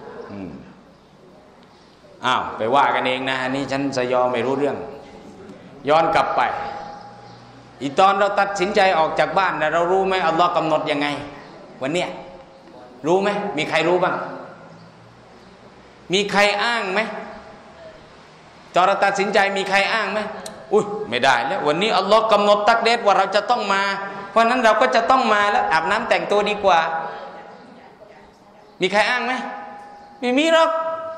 ไปว่ากันเองนะอันนี้ฉันสยอไม่รู้เรื่องย้อนกลับไปอีตอนเราตัดสินใจออกจากบ้านเรารู้ไหมอัลลอฮ์กำหนดยังไงวันเนี้ยรู้ไหมมีใครรู้บ้างมีใครอ้างไหมตอนเราตัดสินใจมีใครอ้างไหมอุ้ยไม่ได้แล้ววันนี้อัลลอฮ์กำหนดตักเดทว่าเราจะต้องมาเพราะนั้นเราก็จะต้องมาแล้วอาบน้ำแต่งตัวดีกว่ามีใครอ้างไหมไม่มีหรอก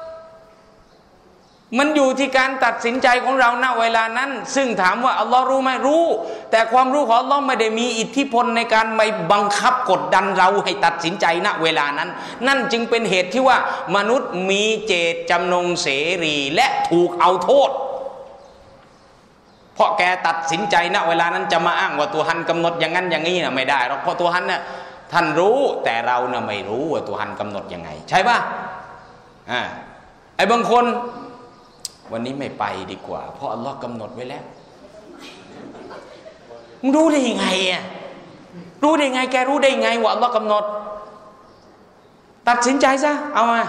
มันอยู่ที่การตัดสินใจของเราณเวลานั้นซึ่งถามว่าอัลลอฮ์รู้ไหมรู้แต่ความรู้ของอัลลอฮ์ไม่ได้มีอิทธิพลในการไปบังคับกดดันเราให้ตัดสินใจณเวลานั้นนั่นจึงเป็นเหตุที่ว่ามนุษย์มีเจตจำนงเสรีและถูกเอาโทษเพราะแกตัดสินใจณเวลานั้นจะมาอ้างว่าตัวฮันกำหนดอย่างนั้นอย่างนี้นะไม่ได้หรอกเพราะตัวฮันน่ะท่านรู้แต่เราน่ะไม่รู้ว่าตัวฮันกำหนดยังไงใช่ป่ะไอ้บางคนวันนี้ไม่ไปดีกว่าเพราะอัลลอฮ์กำหนดไว้แล้วมึงรู้ได้ยังไงรู้ได้ไงแกรู้ได้ไงว่าอัลลอฮ์กำหนดตัดสินใจซะเอามา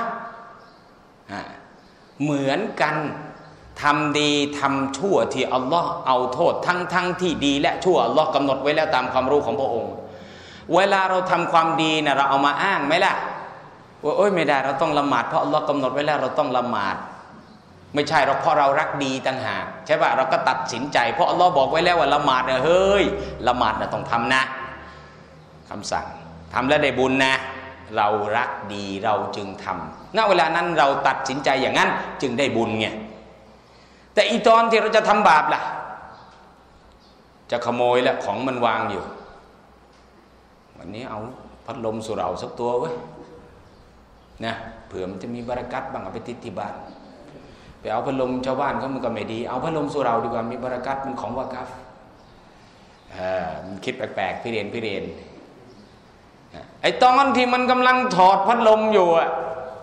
เหมือนกันทำดีทำชั่วที่อัลลอฮ์เอาโทษทั้งที่ดีและชั่วอัลลอฮ์กำหนดไว้แล้วตามความรู้ของพระองค์เวลาเราทำความดีนะเราเอามาอ้างไหมล่ะว่าโอ๊ยไม่ได้เราต้องละหมาดเพราะอัลลอฮ์กำหนดไว้แล้วเราต้องละหมาดไม่ใช่เราเพราะเรารักดีต่างหากใช่ป่ะเราก็ตัดสินใจเพราะอัลลอฮ์บอกไว้แล้วว่าละหมาดเนี่ยเฮ้ยละหมาดน่ะต้องทำนะคำสั่งทำแล้วได้บุญนะเรารักดีเราจึงทำณเวลานั้นเราตัดสินใจอย่างนั้นจึงได้บุญไงแต่อีตอนที่เราจะทำบาปล่ะจะขโมยแล้วของมันวางอยู่วันนี้เอาพัดลมสุเหร่าสักตัวเว้ยนะเผื่อมันจะมีบารักัตบ้างเอาไปติดที่บ้านไปเอาพัดลมชาวบ้านเขามันก็ไม่ดีเอาพัดลมสุเหร่าดีกว่ามีบารักัตมันของวะกัฟมันคิดแปลกๆพี่เรียนไอ้ตอนที่มันกำลังถอดพัดลมอยู่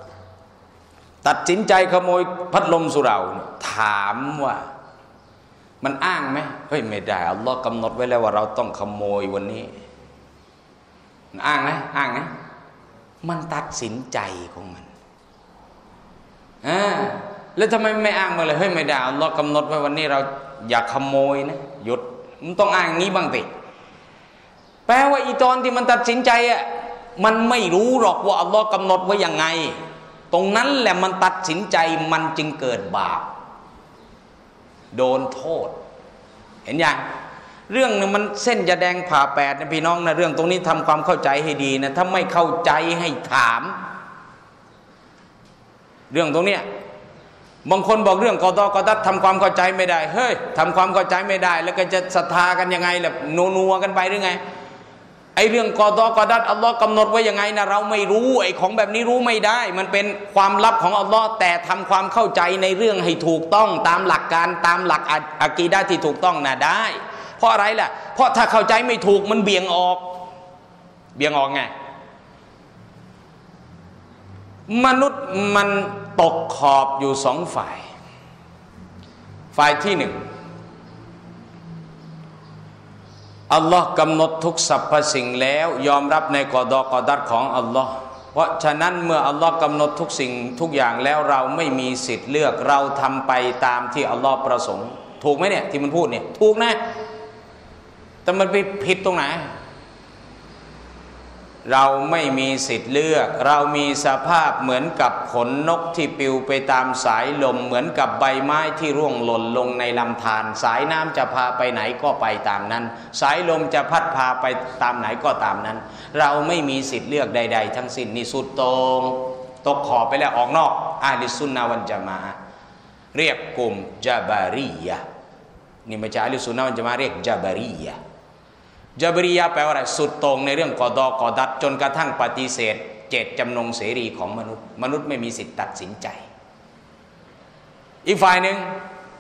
ตัดสินใจขโมยพัดลมสุเหร่าถามว่ามันอ้างไหมเฮ้ยไม่ได้อัลลอฮ์กำหนดไว้แล้วว่าเราต้องขโมยวันนี้มันอ้างไหมอ้างนะมันตัดสินใจของมันแล้วทำไมไม่อ้างมาเลยเฮ้ยไม่ได้อัลลอฮ์กำหนดไว้วันนี้เราอย่าขโมยนะหยุดมันต้องอ้างอย่างนี้บ้างสิแปลว่าอีตอนที่มันตัดสินใจอ่ะมันไม่รู้หรอกว่าอัลลอฮ์กำหนดไว้ยังไงตรงนั้นแหละมันตัดสินใจมันจึงเกิดบาปโดนโทษเห็นยังเรื่องนึงมันเส้นจะแดงผ่าแปดนะพี่น้องนะเรื่องตรงนี้ทำความเข้าใจให้ดีนะถ้าไม่เข้าใจให้ถามเรื่องตรงเนี้ยบางคนบอกเรื่องกอฎอกอดัรทำความเข้าใจไม่ได้เฮ้ยทำความเข้าใจไม่ได้แล้วก็จะศรัทธากันยังไงล่ะนัวกันไปหรือไงไอ้เรื่องกอฎอกอดัรอัลลอฮ์กำหนดไว้ยังไงนะเราไม่รู้ไอ้ของแบบนี้รู้ไม่ได้มันเป็นความลับของอัลลอฮ์แต่ทำความเข้าใจในเรื่องให้ถูกต้องตามหลักการตามหลักอะกีดะห์ที่ถูกต้องนะได้เพราะอะไรล่ะเพราะถ้าเข้าใจไม่ถูกมันเบี่ยงออกไงมนุษย์มันตกขอบอยู่สองฝ่ายที่หนึ่งอัลลอฮ์กำหนดทุกสรรพสิ่งแล้วยอมรับในกอฎอกอดัรของอัลลอฮ์เพราะฉะนั้นเมื่ออัลลอฮ์กำหนดทุกสิ่งทุกอย่างแล้วเราไม่มีสิทธิ์เลือกเราทำไปตามที่อัลลอฮ์ประสงค์ถูกไหมเนี่ยที่มันพูดเนี่ยถูกนะแต่มันไปผิดตรงไหนเราไม่มีสิทธิ์เลือกเรามีสภาพเหมือนกับขนนกที่ปลิวไปตามสายลมเหมือนกับใบไม้ที่ร่วงหล่นลงในลำธารสายน้ำจะพาไปไหนก็ไปตามนั้นสายลมจะพัดพาไปตามไหนก็ตามนั้นเราไม่มีสิทธิ์เลือกใดๆทั้งสิ้นนี่สุดโต่งตกขอบไปแล้วออกนอกอะห์ลิสซุนนะฮ์วัลญะมาอะห์เรียกกลุ่มญะบารียะห์นี่ไม่ใช่อะห์ลิสซุนนะฮ์วัลญะมาอะห์เรียกญะบารียะห์ญะบารียะห์แปลว่าอะไรสุดโต่งในเรื่องกอฎอกอดัรจนกระทั่งปฏิเสธเจตจำนงเสรีของมนุษย์ไม่มีสิทธิ์ตัดสินใจอีกฝ่ายหนึ่ง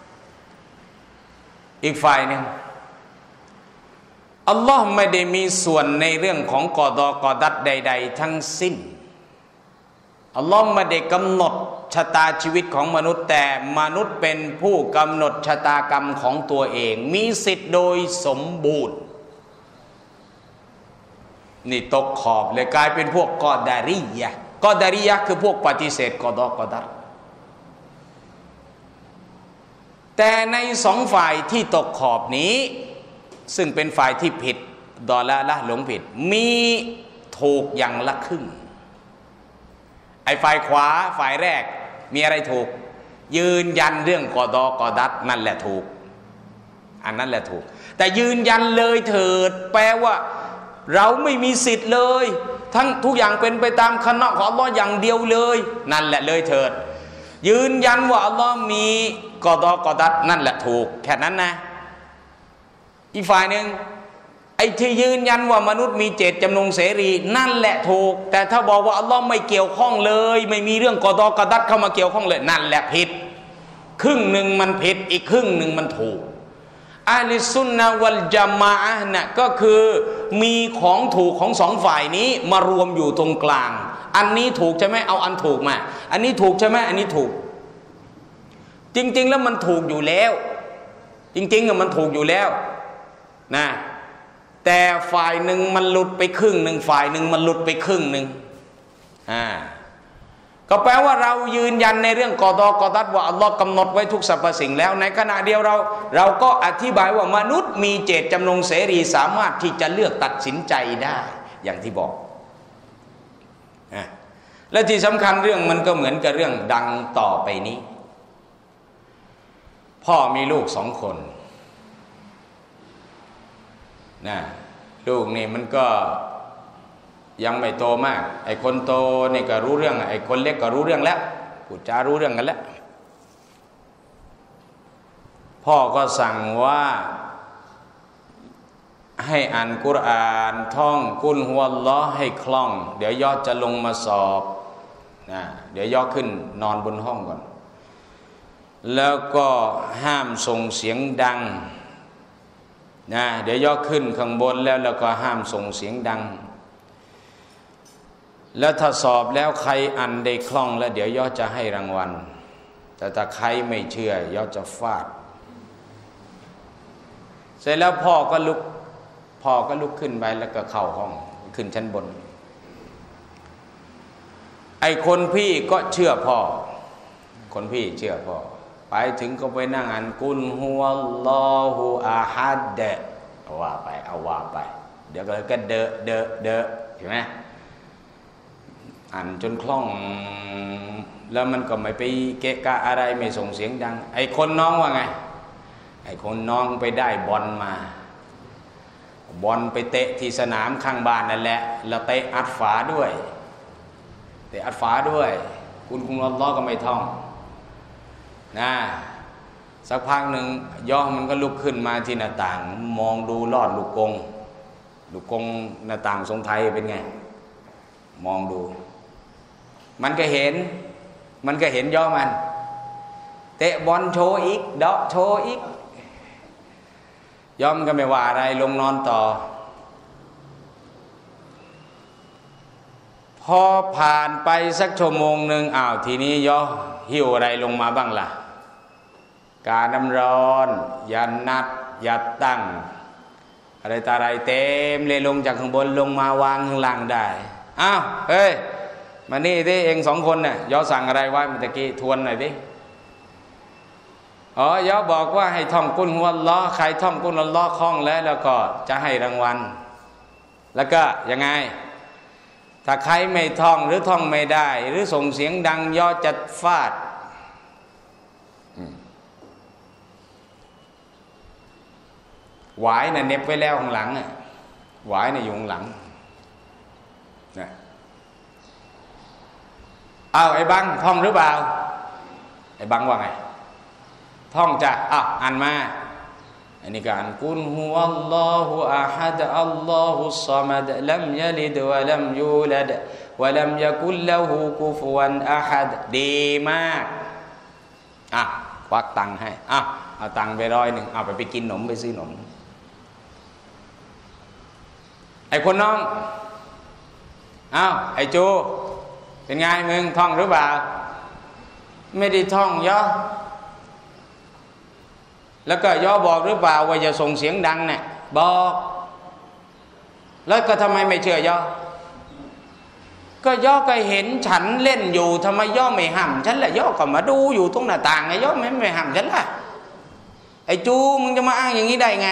อัลลอฮ์ไม่ได้มีส่วนในเรื่องของกอฎอกอดัรใดๆทั้งสิ้นอัลลอฮ์ไม่ได้กำหนดชะตาชีวิตของมนุษย์แต่มนุษย์เป็นผู้กำหนดชะตากรรมของตัวเองมีสิทธิ์โดยสมบูรณ์นี่ตกขอบเลยกลายเป็นพวกกอดารียะห์คือพวกปฏิเสธกอฎอกอดัรแต่ในสองฝ่ายที่ตกขอบนี้ซึ่งเป็นฝ่ายที่ผิดดอลาละหลงผิดมีถูกอย่างละครึ่งไอ้ฝ่ายขวาฝ่ายแรกมีอะไรถูกยืนยันเรื่องกอฎอกอดัรนั่นแหละถูกอันนั้นแหละถูกแต่ยืนยันเลยเถิดแปลว่าเราไม่มีสิทธิ์เลยทั้งทุกอย่างเป็นไปตามคณะของอัลลอฮ์อย่างเดียวเลยนั่นแหละเลยเถิดยืนยันว่าอัลลอฮ์มีกอฎอกอดัรนั่นแหละถูกแค่นั้นนะอีกฝ่ายหนึ่งไอ้ที่ยืนยันว่ามนุษย์มีเจตจำนงเสรีนั่นแหละถูกแต่ถ้าบอกว่าอัลลอฮ์ไม่เกี่ยวข้องเลยไม่มีเรื่องกอฎอกอดัรเข้ามาเกี่ยวข้องเลยนั่นแหละผิดครึ่งหนึ่งมันผิดอีกครึ่งหนึ่งมันถูกอะห์ลิสซุนนะฮ์วัลญะมาอะห์น่ะก็คือมีของถูกของสองฝ่ายนี้มารวมอยู่ตรงกลางอันนี้ถูกใช่ไหมเอาอันถูกมาอันนี้ถูกใช่ไหมอันนี้ถูกจริงๆแล้วมันถูกอยู่แล้วจริงๆมันถูกอยู่แล้วนะแต่ฝ่ายหนึ่งมันหลุดไปครึ่งหนึ่งฝ่ายหนึ่งมันหลุดไปครึ่งหนึ่งก็แปลว่าเรายืนยันในเรื่องกอฎอกอดัรว่าอัลลอฮ์กำหนดไว้ทุกสรรพสิ่งแล้วในขณะเดียวเราก็อธิบายว่ามนุษย์มีเจตจำนงเสรีสามารถที่จะเลือกตัดสินใจได้อย่างที่บอกและที่สำคัญเรื่องมันก็เหมือนกับเรื่องดังต่อไปนี้พ่อมีลูก2 คนนะลูกนี่มันก็ยังไม่โตมากไอ้คนโตนี่ก็รู้เรื่องไอ้คนเล็กก็รู้เรื่องแล้วพูดจารู้เรื่องกันแล้วพ่อก็สั่งว่าให้อ่านกุรอานท่องกุลฮุวัลลอฮ์ให้คล่องเดี๋ยวยอดจะลงมาสอบนะเดี๋ยวยอดขึ้นนอนบนห้องก่อนแล้วก็ห้ามส่งเสียงดังนะเดี๋ยวยอดขึ้นข้างบนแล้วก็ห้ามส่งเสียงดังแล้วถ้าสอบแล้วใครอ่านได้คล่องแล้วเดี๋ยวยอดจะให้รางวัลแต่ถ้าใครไม่เชื่อยอดจะฟาดร็จแล้วพ่อก็ลุกขึ้นไปแล้วก็เข้าห้องขึ้นชั้นบนไอ้คนพี่ก็เชื่อพ่อคนพี่เชื่อพ่อไปถึงก็ไปนั่งอ่านกุลฮุวัลลอฮุอะฮัดเอาว่าไปเดี๋ยวก็เดอะเห็นไหมอ่านจนคล่องแล้วมันก็ไม่ไปเกะกะอะไรไม่ส่งเสียงดังไอ้คนน้องว่าไงไอ้คนน้องไปได้บอลมาบอลไปเตะที่สนามข้างบ้านนั่นแหละแล้วเตะอัดฝาด้วยคุณอัลลอฮ์ก็ไม่ท่องนะสักพักหนึ่งย่อมันก็ลุกขึ้นมาที่หน้าต่างมองดูลอดลูกกงหน้าต่างทรงไทยเป็นไงมองดูมันก็เห็นย่อมันเตะบอลโชว์อีกเดาะโชว์อีกย่อมก็ไม่ว่าอะไรลงนอนต่อพอผ่านไปสักชั่วโมงหนึ่งทีนี้ย่อหิ้วอะไรลงมาบ้างล่ะกาน้ำร้อนยันนัดยัดตั้งอะไรตาอะไรเต็มเลยลงจากข้างบนลงมาวางข้างล่างได้เฮ้ยมานี่ดิเองสองคนเนี่ยย่อสั่งอะไรไว้เมื่อกี้ทวนหน่อยดิย่อบอกว่าให้ท่องกุลฮุวัลลอฮ์ใครท่องกุลอัลลอฮ์คล่องแล้วก็จะให้รางวัลแล้วก็ยังไงถ้าใครไม่ท่องหรือท่องไม่ได้หรือส่งเสียงดังย่อจะฟาดหวายน่ะเน็บไว้แล้วข้างหลังหวายน่ะอยู่ข้างหลังนะไอ้บังท่องหรือเปล่าไอ้บังว่าไงท่องจ้ะอ่านมาอันนี้ก็อ่านกุลฮุวัลลอฮุอะฮัดอัลลอฮุศอมัดลัมยะลิดวะลัมยูลัดวะลัมยะกุลละฮูกุฟุวันอะฮัดดีมากควักตังค์ให้เอาตังค์ไป100ไปกินขนมไปซื้อขนมไอ้คนน้องไอ้จูเป็นไงมึงท่องหรือเปล่าไม่ได้ท่องย่อแล้วก็ย่อบอกหรือเปล่าว่าอย่าส่งเสียงดังเนี่ยบอกแล้วก็ทำไมไม่เชื่อย่อก็ย่อก็เห็นฉันเล่นอยู่ทำไมย่อไม่ห้ามฉันล่ะย่อก็มาดูอยู่ตรงหน้าต่างไงย่อไม่ห้ามฉันล่ะไอ้จูมึงจะมาอ้างอย่างนี้ได้ไง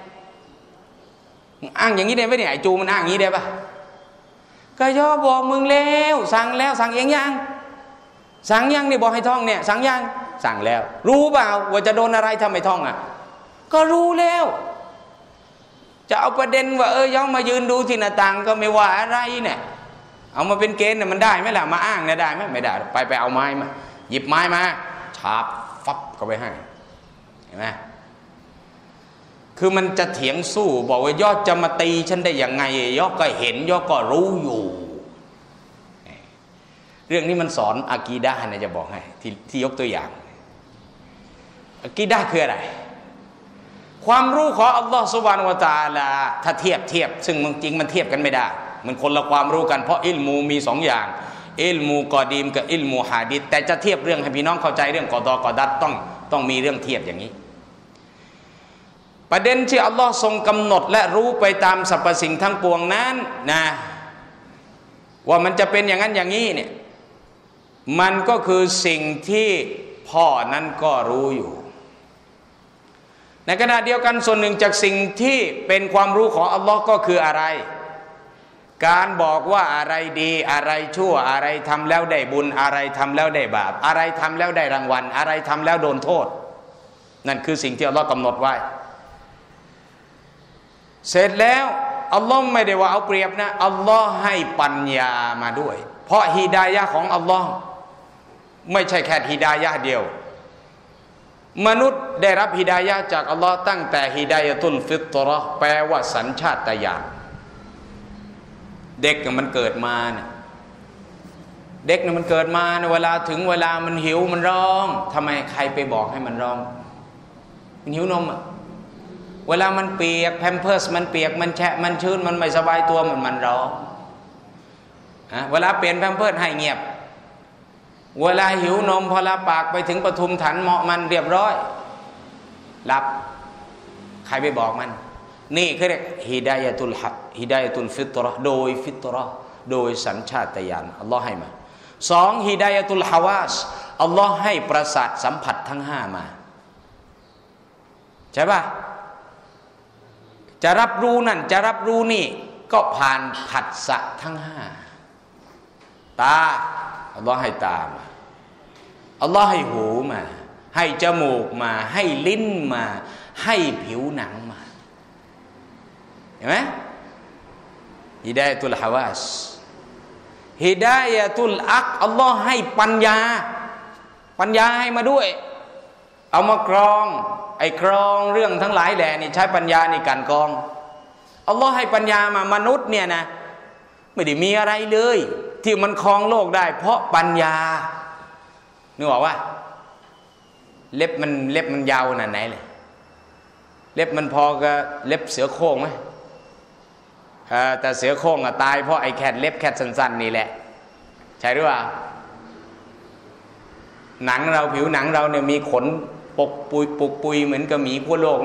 อ้างอย่างนี้ได้ไหมเนี่ยไอ้จูมันอ้างอย่างนี้ได้ปะก็ย่อบอกมึงแล้วสั่งเองยังสั่งยังนี่บอกให้ท่องเนี่ยสั่งยังสั่งแล้วรู้เปล่าว่าจะโดนอะไรถ้าไม่ท่องก็รู้แล้วจะเอาประเด็นว่าย่อมมายืนดูที่หน้าต่างก็ไม่ว่าอะไรเนี่ยเอามาเป็นเกณฑ์เนี่ยมันได้ไหมล่ะมาอ้างเนี่ยได้ไหมไม่ได้ไปเอาไม้มาหยิบไม้มาฉาบฟับก็ไปให้เห็นไหมคือมันจะเถียงสู้บอกว่ายอดจะมาตีฉันได้ยังไงยอดก็เห็นยอดก็รู้อยู่เรื่องนี้มันสอนอากีดะห์นะจะบอกให้ที่ยกตัวอย่างอากีดะห์คืออะไรความรู้ของอัลลอฮฺซุบฮานะฮูวะตะอาลาถ้าเทียบซึ่งจริงมันเทียบกันไม่ได้มันคนละความรู้กันเพราะอิลมูมี2อย่างอิลมูกอดีมกับอิลมูฮะดีษแต่จะเทียบเรื่องให้พี่น้องเข้าใจเรื่องกอฎอกอดัรต้องมีเรื่องเทียบอย่างนี้ประเด็นที่อัลลอฮ์ทรงกำหนดและรู้ไปตามสรรพสิ่งทั้งปวงนั้นนะว่ามันจะเป็นอย่างนั้นอย่างนี้เนี่ยมันก็คือสิ่งที่พ่อนั้นก็รู้อยู่ในขณะเดียวกันส่วนหนึ่งจากสิ่งที่เป็นความรู้ของอัลลอฮ์ก็คืออะไรการบอกว่าอะไรดีอะไรชั่วอะไรทำแล้วได้บุญอะไรทำแล้วได้บาปอะไรทำแล้วได้รางวัลอะไรทำแล้วโดนโทษนั่นคือสิ่งที่อัลลอฮ์กำหนดไว้เสร็จแล้วอัลลอฮ์ไม่ได้ว่าเอาเปรียบนะอัลลอฮ์ให้ปัญญามาด้วยเพราะฮิดายะห์ของอัลลอฮ์ไม่ใช่แค่ฮิดายะห์เดียวมนุษย์ได้รับฮิดายะห์จากอัลลอฮ์ตั้งแต่ฮิดายะตุลฟิตเราะห์แปลว่าสัญชาตญาณเด็กมันเกิดมาเนี่ยเด็กมันเกิดมาในเวลาถึงเวลามันหิวมันร้องทำไมใครไปบอกให้มันร้องมันหิวนมเวลามันเปียกแพมเพิร์สมันเปียกมันแฉะมันชื้นมันไม่สบายตัวมันร้องเวลาเปลี่ยนแพมเพิร์สให้เงียบเวลาหิวนมพอละปากไปถึงปทุมถันเหมาะมันเรียบร้อยหลับใครไปบอกมันนี่เขาเรียกฮิดายะตุลฟิตเราะห์โดยฟิตเราะห์โดยสัญชาตญาณอัลลอฮ์ให้มาสองฮิดายะตุลฮาวาสอัลลอฮ์ให้ประสาทสัมผัสทั้งห้ามาใช่ป่ะจะรับรู้นั่นจะรับรู้นี่ก็ผ่านผัสสะทั้งห้าตาอัลลอฮ์ให้ตามาอัลลอฮ์ให้หูมาให้จมูกมาให้ลิ้นมาให้ผิวหนังมาเห็นไหมฮิดายะตุลฮาวาสฮิดายะตุลอักอัลลอฮ์ให้ปัญญาให้มาด้วยเอามากรองกรองเรื่องทั้งหลายแหล่นี่ใช้ปัญญาในการกรองอัลลอฮ์ให้ปัญญามามนุษย์เนี่ยนะไม่ได้มีอะไรเลยที่มันครองโลกได้เพราะปัญญานึกออกว่าเล็บมันยาวขนาดไหนเลยเล็บมันพอกับเล็บเสือโคร่งไหมแต่เสือโคร่งตายเพราะไอ้แคทเล็บแคทสั้นๆนี่แหละใช่หรือเปล่าหนังเราผิวหนังเราเนี่ยมีขนปกปุยเหมือนกับหมีขั้วโลกไหม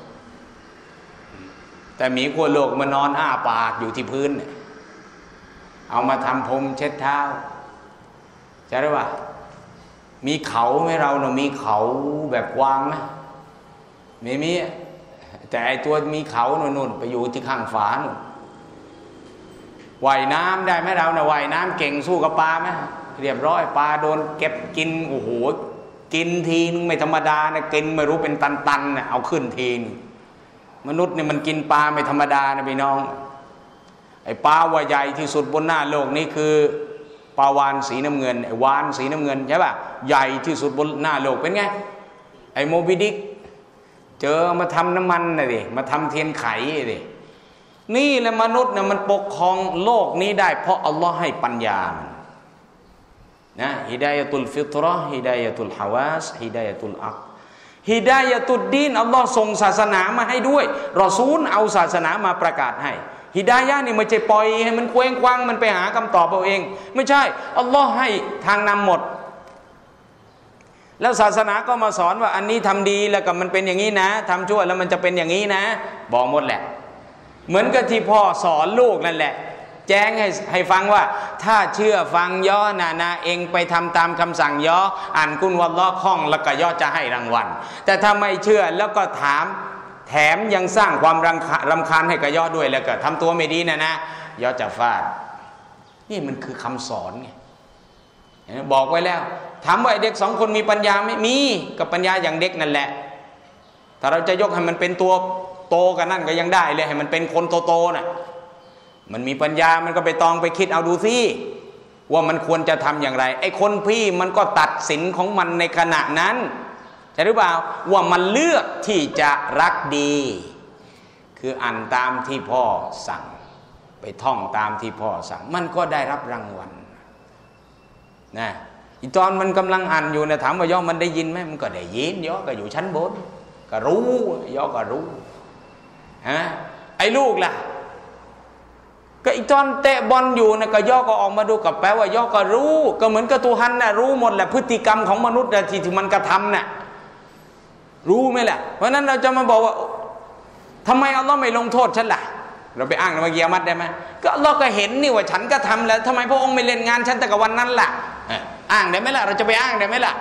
แต่หมีขั้วโลกมันนอนอ้าปากอยู่ที่พื้นเอามาทำพรมเช็ดเท้าใช่หรือเปล่ามีเขาไหมเราเนี่ยมีเขาแบบกวางไหมไม่มีแต่ไอตัวมีเขาโน่นไปอยู่ที่ข้างฝาโน่นว่ายน้ำได้ไหมเราเนี่ยว่ายน้ำเก่งสู้กับปลาไหมเรียบร้อยปลาโดนเก็บกินโอ้โหกินทีนึงไม่ธรรมดานะกินไม่รู้เป็นตันๆนะเอาขึ้นทีนึงมนุษย์เนี่ยมันกินปลาไม่ธรรมดานะพี่น้องไอ้ปลาว่าใหญ่ที่สุดบนหน้าโลกนี้คือปลาวาฬสีน้ำเงินไอ้วาฬสีน้ำเงินใช่ป่ะใหญ่ที่สุดบนหน้าโลกเป็นไงไอ้โมบิดิกเจอมาทำน้ำมันน่ะดิมาทำเทียนไขดินี่แหละมนุษย์เนี่ยมันปกครองโลกนี้ได้เพราะอัลลอฮ์ให้ปัญญานะฮิดายะตุลฟิตเราะห์ฮิดายะตุลฮาวาสฮิดายะตุลอักฮิดายะตุดดีนอัลลอฮ์ส่งศาสนามาให้ด้วยรอซูลเอาศาสนามาประกาศให้ฮิดายะห์นี่ไม่ใช่ปล่อยให้มันเคว้งคว้างมันไปหาคำตอบเอาเองไม่ใช่อัลลอฮ์ให้ทางนำหมดแล้วศาสนาก็มาสอนว่าอันนี้ทำดีแล้วก็มันเป็นอย่างนี้นะทำชั่วแล้วมันจะเป็นอย่างนี้นะบอกหมดแหละเหมือนกับที่พ่อสอนลูกนั่นแหละแจ้งให้ฟังว่าถ้าเชื่อฟังย่อนะเองไปทำตามคำสั่งย่ออ่านกุลวัลลอฮ์คล่องแล้วก็ย่อจะให้รางวัลแต่ถ้าไม่เชื่อแล้วก็ถามแถมยังสร้างความรำคาญให้กับย่อด้วยแล้วก็ทำตัวไม่ดีนะย่อจะฟาดนี่มันคือคำสอนไงบอกไว้แล้วถามว่าเด็ก2 คนมีปัญญาไหมมีกับปัญญาอย่างเด็กนั่นแหละถ้าเราจะยกให้มันเป็นตัวโตกันนั่นก็ยังได้เลยให้มันเป็นคนโตๆน่ะมันมีปัญญามันก็ไปตองไปคิดเอาดูสิว่ามันควรจะทำอย่างไรไอ้คนพี่มันก็ตัดสินของมันในขณะนั้นใช่หรือเปล่าว่ามันเลือกที่จะรักดีคืออ่านตามที่พ่อสั่งไปท่องตามที่พ่อสั่งมันก็ได้รับรางวัลนะอีตอนมันกำลังอ่านอยู่นะถามว่าย่อมันได้ยินไหมมันก็ได้ยินย่อก็อยู่ชั้นบนก็รู้ย่อก็รู้ฮะไอ้ลูกล่ะก็อีตอนเตะบอลอยู่นะก็ย่อก็ออกมาดูกับแปลว่าย่อก็รู้ก็เหมือนกับตุฮันนะรู้หมดแหละพฤติกรรมของมนุษย์ที่มันกระทำน่ะรู้ไหมล่ะเพราะนั้นเราจะมาบอกว่าทำไมอัลลอฮ์ไม่ลงโทษฉันล่ะเราไปอ้างในวันกิยามะฮ์ได้ไหมก็อัลลอฮ์ก็เห็นนี่ว่าฉันก็ทำแล้วทำไมพระองค์ไม่เล่นงานฉันแต่กับวันนั้นล่ะอ้างได้ไหมล่ะเราจะไปอ้างได้ไหมล่ะ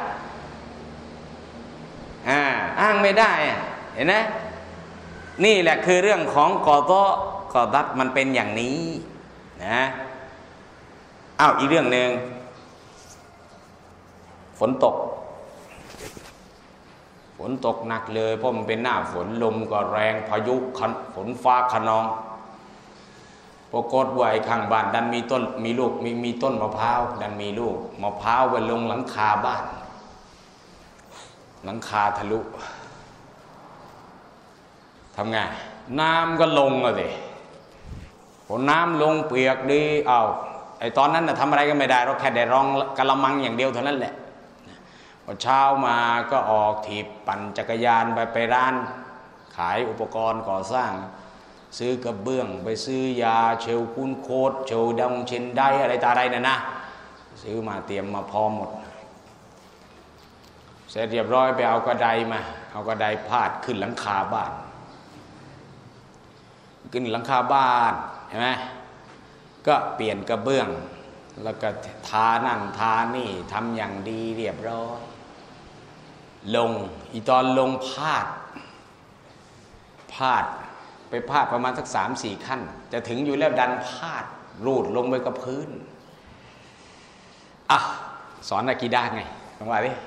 อ้างไม่ได้เห็นไหมนี่แหละคือเรื่องของกอฎอกอดัตมันเป็นอย่างนี้นะอีกเรื่องหนึ่งฝนตกหนักเลยเพราะมันเป็นหน้าฝนลมก็แรงพายุฝนฟ้าคะนองปรากฏว่าไอ้ข้างบ้านดันมีต้นมีลูกมีต้นมะพร้าวดันมีลูกมะพร้าวไปลงหลังคาบ้านหลังคาทะลุทำไงน้ำก็ลงเลยพอน้ำลงเปียกดีไอ้ตอนนั้นน่ะทำอะไรก็ไม่ได้เราแค่ได้รองกะละมังอย่างเดียวเท่านั้นแหละพอเช้ามาก็ออกถีบปั่นจักรยานไปร้านขายอุปกรณ์ก่อสร้างซื้อกระเบื้องไปซื้อยาเชลคูนโคตเชลดงเชนได้อะไรตาอะไรนะซื้อมาเตรียมมาพร้อมหมดเสร็จเรียบร้อยไปเอากระไดมาเอากระไดพาดขึ้นหลังคาบ้านขึ้นหลังคาบ้านเห็นไหมก็เปลี่ยนกระเบื้องแล้วก็ทานั่นทานี่ทำอย่างดีเรียบร้อยลงอีตอนลงพาดไปพาดประมาณสัก3-4 ขั้นจะถึงอยู่แล้วดันพาดรูดลงไปกับพื้นสอนอะกีดะห์ไงลองว่าดิ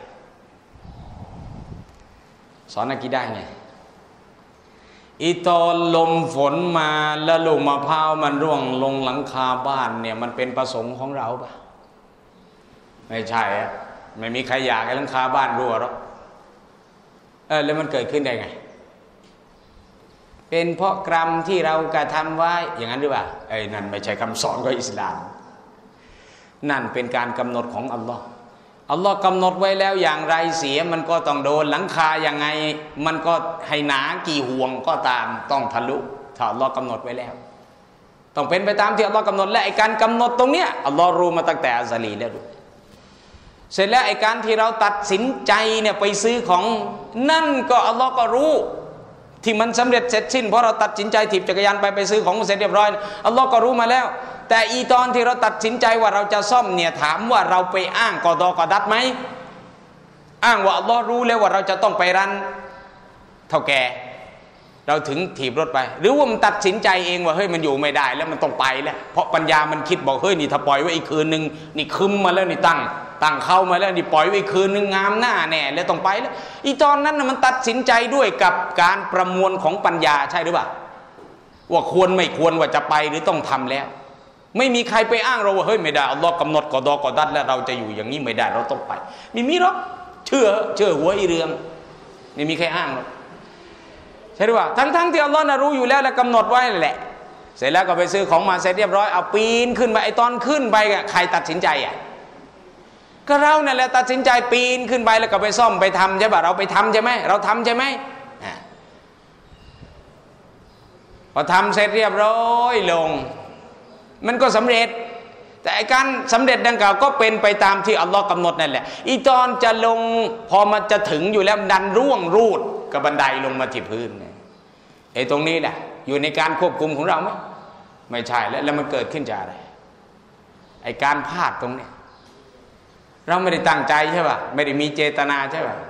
สอนอะกีดะห์ไงอีตอนลมฝนมาแล้วลูกมะพร้าวมันร่วงลงหลังคาบ้านเนี่ยมันเป็นประสงค์ของเราปะไม่ใช่อะไม่มีใครอยากให้หลังคาบ้านรั่วหรอกแล้วมันเกิดขึ้นได้ไงเป็นเพราะกรรมที่เรากระทำไว้อย่างนั้นหรือเปล่านั่นไม่ใช่คำสอนของอิสลามนั่นเป็นการกำหนดของอัลลอฮ์กำหนดไว้แล้วอย่างไรเสียมันก็ต้องโดนหลังคาอย่างไงมันก็ให้หนากี่ห่วงก็ตามต้องทะลุถ้าอัลลอฮ์กำหนดไว้แล้วต้องเป็นไปตามที่อัลลอฮ์กำหนดและไอ้การกำหนดตรงเนี้ยอัลลอฮ์รู้มาตั้งแต่อัซลีแล้วเสร็จแล้วไอ้การที่เราตัดสินใจเนี่ยไปซื้อของนั่นก็อัลลอฮ์ก็รู้ที่มันสำเร็จเสร็จสิ้นเพราะเราตัดสินใจถีบจักรยานไปซื้อของเสร็จเรียบร้อยอัลลอฮ์ก็รู้มาแล้วแต่อีตอนที่เราตัดสินใจว่าเราจะซ่อมเนี่ยถามว่าเราไปอ้างกอฎอกอดัรไหมอ้างว่าอัลลอฮ์รู้แล้วว่าเราจะต้องไปร้านเท่าแก่เราถึงถีบรถไปหรือว่ามันตัดสินใจเองว่าเฮ้ยมันอยู่ไม่ได้แล้วมันต้องไปแล้วเพราะปัญญามันคิดบอกเฮ้ยนี่ถ้าปล่อยไว้อีกคืนนึงนี่คึมมาแล้วนี่ตั้งเข้ามาแล้วนี่ปล่อยไว้อีกคืนนึงงามหน้าแน่แล้วต้องไปแล้วอีตอนนั้นมันตัดสินใจด้วยกับการประมวลของปัญญาใช่หรือเปล่าว่าควรไม่ควรว่าจะไปหรือต้องทำแล้วไม่มีใครไปอ้างเราว่าเฮ้ยไม่ได้อัลลอฮ์กำหนดกอฎอกอดัรแล้วเราจะอยู่อย่างนี้ไม่ได้เราต้องไปมีหรอกเชื่อหัวอีเรืองไม่มีใครอ้างหรอกใช่หรือเปล่าทั้งที่อัลลอฮ์น่ะรู้อยู่แล้วและกำหนดไว้แหละเสร็จแล้วก็ไปซื้อของมาเสร็จเรียบร้อยเอาปีนขึ้นไปไอ้ตอนขึ้นไปใครตัดสินใจก็เราเนี่ยแหละตัดสินใจปีนขึ้นไปแล้วก็ไปซ่อมไปทำใช่ป่ะเราไปทำใช่ไหมเราทำใช่ไหมพอทำเสร็จเรียบร้อยลงมันก็สำเร็จแต่การสำเร็จดังกล่าวก็เป็นไปตามที่อัลลอฮ์กำหนดนั่นแหละอีตอนจะลงพอมันจะถึงอยู่แล้วดันร่วงรูดกับบันไดลงมาที่พื้นตรงนี้แหละอยู่ในการควบคุมของเราไหมไม่ใช่แล้วมันเกิดขึ้นจากอะไรไอ้การพลาดตรงนี้เราไม่ได้ตั้งใจใช่ป่ะไม่ได้มีเจตนาใช่ป่ะ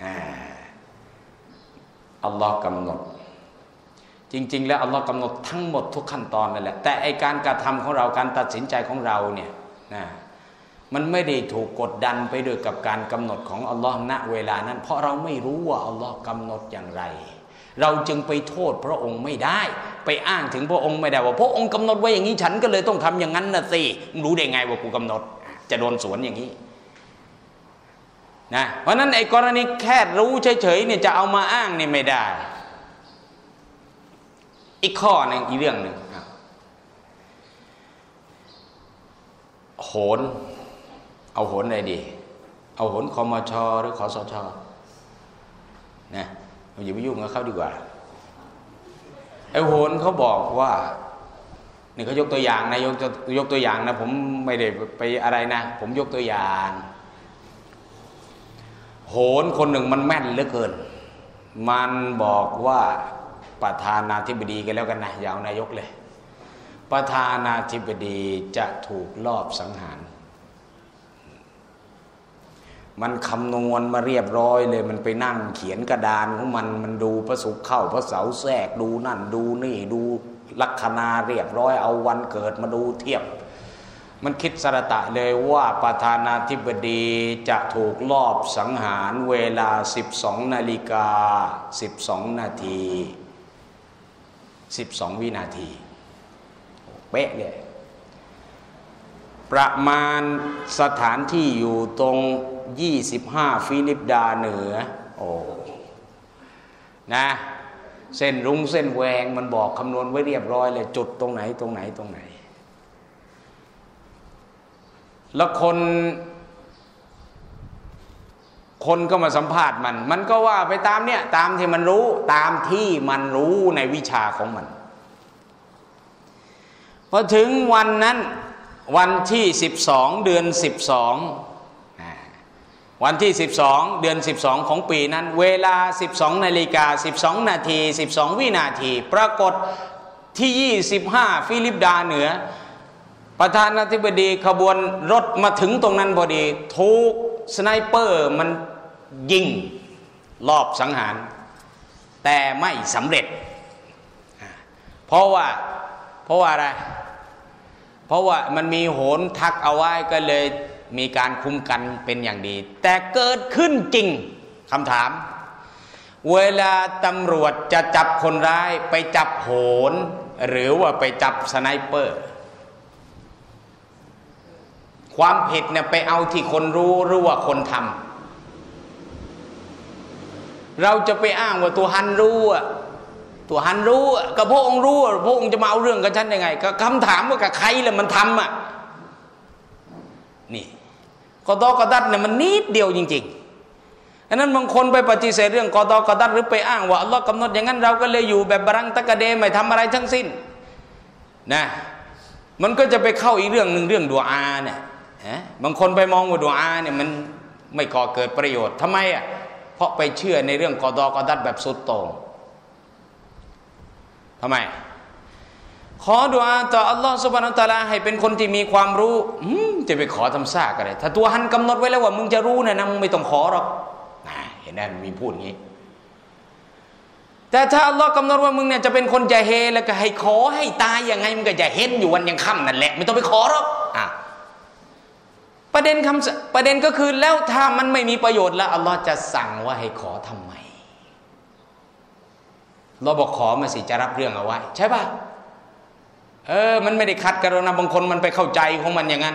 อัลลอฮ์กำหนดจริงๆแล้วอัลลอฮ์กำหนดทั้งหมดทุกขั้นตอนนั่นแหละแต่ไอการกระทำของเราการตัดสินใจของเราเนี่ยมันไม่ได้ถูกกดดันไปด้วยกับการกำหนดของอัลลอฮ์ณเวลานั้นเพราะเราไม่รู้ว่าอัลลอฮ์กำหนดอย่างไรเราจึงไปโทษพระองค์ไม่ได้ไปอ้างถึงพระองค์ไม่ได้ว่าพระองค์กำหนดไว้อย่างนี้ฉันก็เลยต้องทำอย่างนั้นนะสิรู้ได้ไงว่ากูกำหนดจะโดนสวนอย่างนี้นะเพราะนั้นไอ้กรณีแค่รู้เฉยๆเนี่ยจะเอามาอ้างเนี่ยไม่ได้อีกข้อหนึ่งอีกเรื่องหนึ่งโหนเอาโหนอะไรดีเอาโหนคมช.หรือคสช.นะอย่าไปยุ่งกับเขาดีกว่าไอ้โหนเขาบอกว่านี่เขายกตัวอย่างนะยกตัวอย่างนะผมไม่ได้ไปอะไรนะผมยกตัวอย่างโหนคนหนึ่งมันแม่นเหลือเกินมันบอกว่าประธานาธิบดีกันแล้วกันนะอย่าเอานายกเลยประธานาธิบดีจะถูกลอบสังหารมันคำนวณมาเรียบร้อยเลยมันไปนั่งเขียนกระดานของมันดูพระศุกร์เข้าพระเสาร์แทรกดูนั่นดูนี่ดูลัคนาเรียบร้อยเอาวันเกิดมาดูเทียบมันคิดสระตะเลยว่าประธานาธิบดีจะถูกลอบสังหารเวลา 12 นาฬิกา 12 นาที12 วินาทีเป๊ะเลยประมาณสถานที่อยู่ตรง25ฟิลิปดาเหนือนะเส้นรุ้งเส้นแหวงมันบอกคำนวณไว้เรียบร้อยเลยจุดตรงไหนแล้วคนก็มาสัมภาษณ์มันก็ว่าไปตามเนี่ยตามที่มันรู้ในวิชาของมันพอถึงวันนั้นวันที่12เดือน12วันที่12เดือน12ของปีนั้นเวลา 12 นาฬิกา 12 นาที 12 วินาทีปรากฏที่25ฟิลิปดาเหนือประธานาธิบดีขบวนรถมาถึงตรงนั้นพอดีถูกสไนเปอร์มันยิงลอบสังหารแต่ไม่สำเร็จเพราะว่าอะไรเพราะว่ามันมีโหนทักเอาไว้ก็เลยมีการคุ้มกันเป็นอย่างดีแต่เกิดขึ้นจริงคำถามเวลาตำรวจจะจับคนร้ายไปจับโหนหรือว่าไปจับสไนเปอร์ความผิดเนี่ยไปเอาที่คนรู้หรือว่าคนทำเราจะไปอ้างว่าตัวฮันรู้ตัวฮันรู้กับพระองค์รู้พระองค์จะมาเอาเรื่องกับฉันยังไงก็คำถามว่ากับใครล่ะมันทำนี่กอฎอกอดัรเนี่ยมันนิดเดียวจริงๆอันนั้นบางคนไปปฏิเสธเรื่องกอฎอกอดัรหรือไปอ้างว่าอัลลอฮ์กำหนดอย่างนั้นเราก็เลยอยู่แบบบารังตะกะเดไม่ทำอะไรทั้งสิ้นนะมันก็จะไปเข้าอีกเรื่องหนึ่งเรื่องดุอาเนี่ยบางคนไปมองว่าดุอาเนี่ยมันไม่ก่อเกิดประโยชน์ทำไมเพราะไปเชื่อในเรื่องกอฎอกอดัรแบบสุดโต่งทำไมขอดุอาต่ออัลลอฮฺซุบฮานะฮูวะตะอาลาให้เป็นคนที่มีความรู้จะไปขอทำซากอะไรถ้าตัวฮันกำหนดไว้แล้วว่ามึงจะรู้นะมึงไม่ต้องขอหรอกเห็นไหมมีพูดอย่างนี้แต่ถ้าอัลลอฮฺกำหนดว่ามึงเนี่ยจะเป็นคนจะเฮแล้วก็ให้ขอให้ตายยังไงมึงก็จะเห็นอยู่วันยังค่ำนั่นแหละไม่ต้องไปขอหรอกประเด็นก็คือแล้วถ้ามันไม่มีประโยชน์แล้วอัลลอฮฺจะสั่งว่าให้ขอทำไมเราบอกขอมาสิจะรับเรื่องเอาไว้ใช่ป่ะมันไม่ได้ขัดกันนะบางคนมันไปเข้าใจของมันอย่างนั้น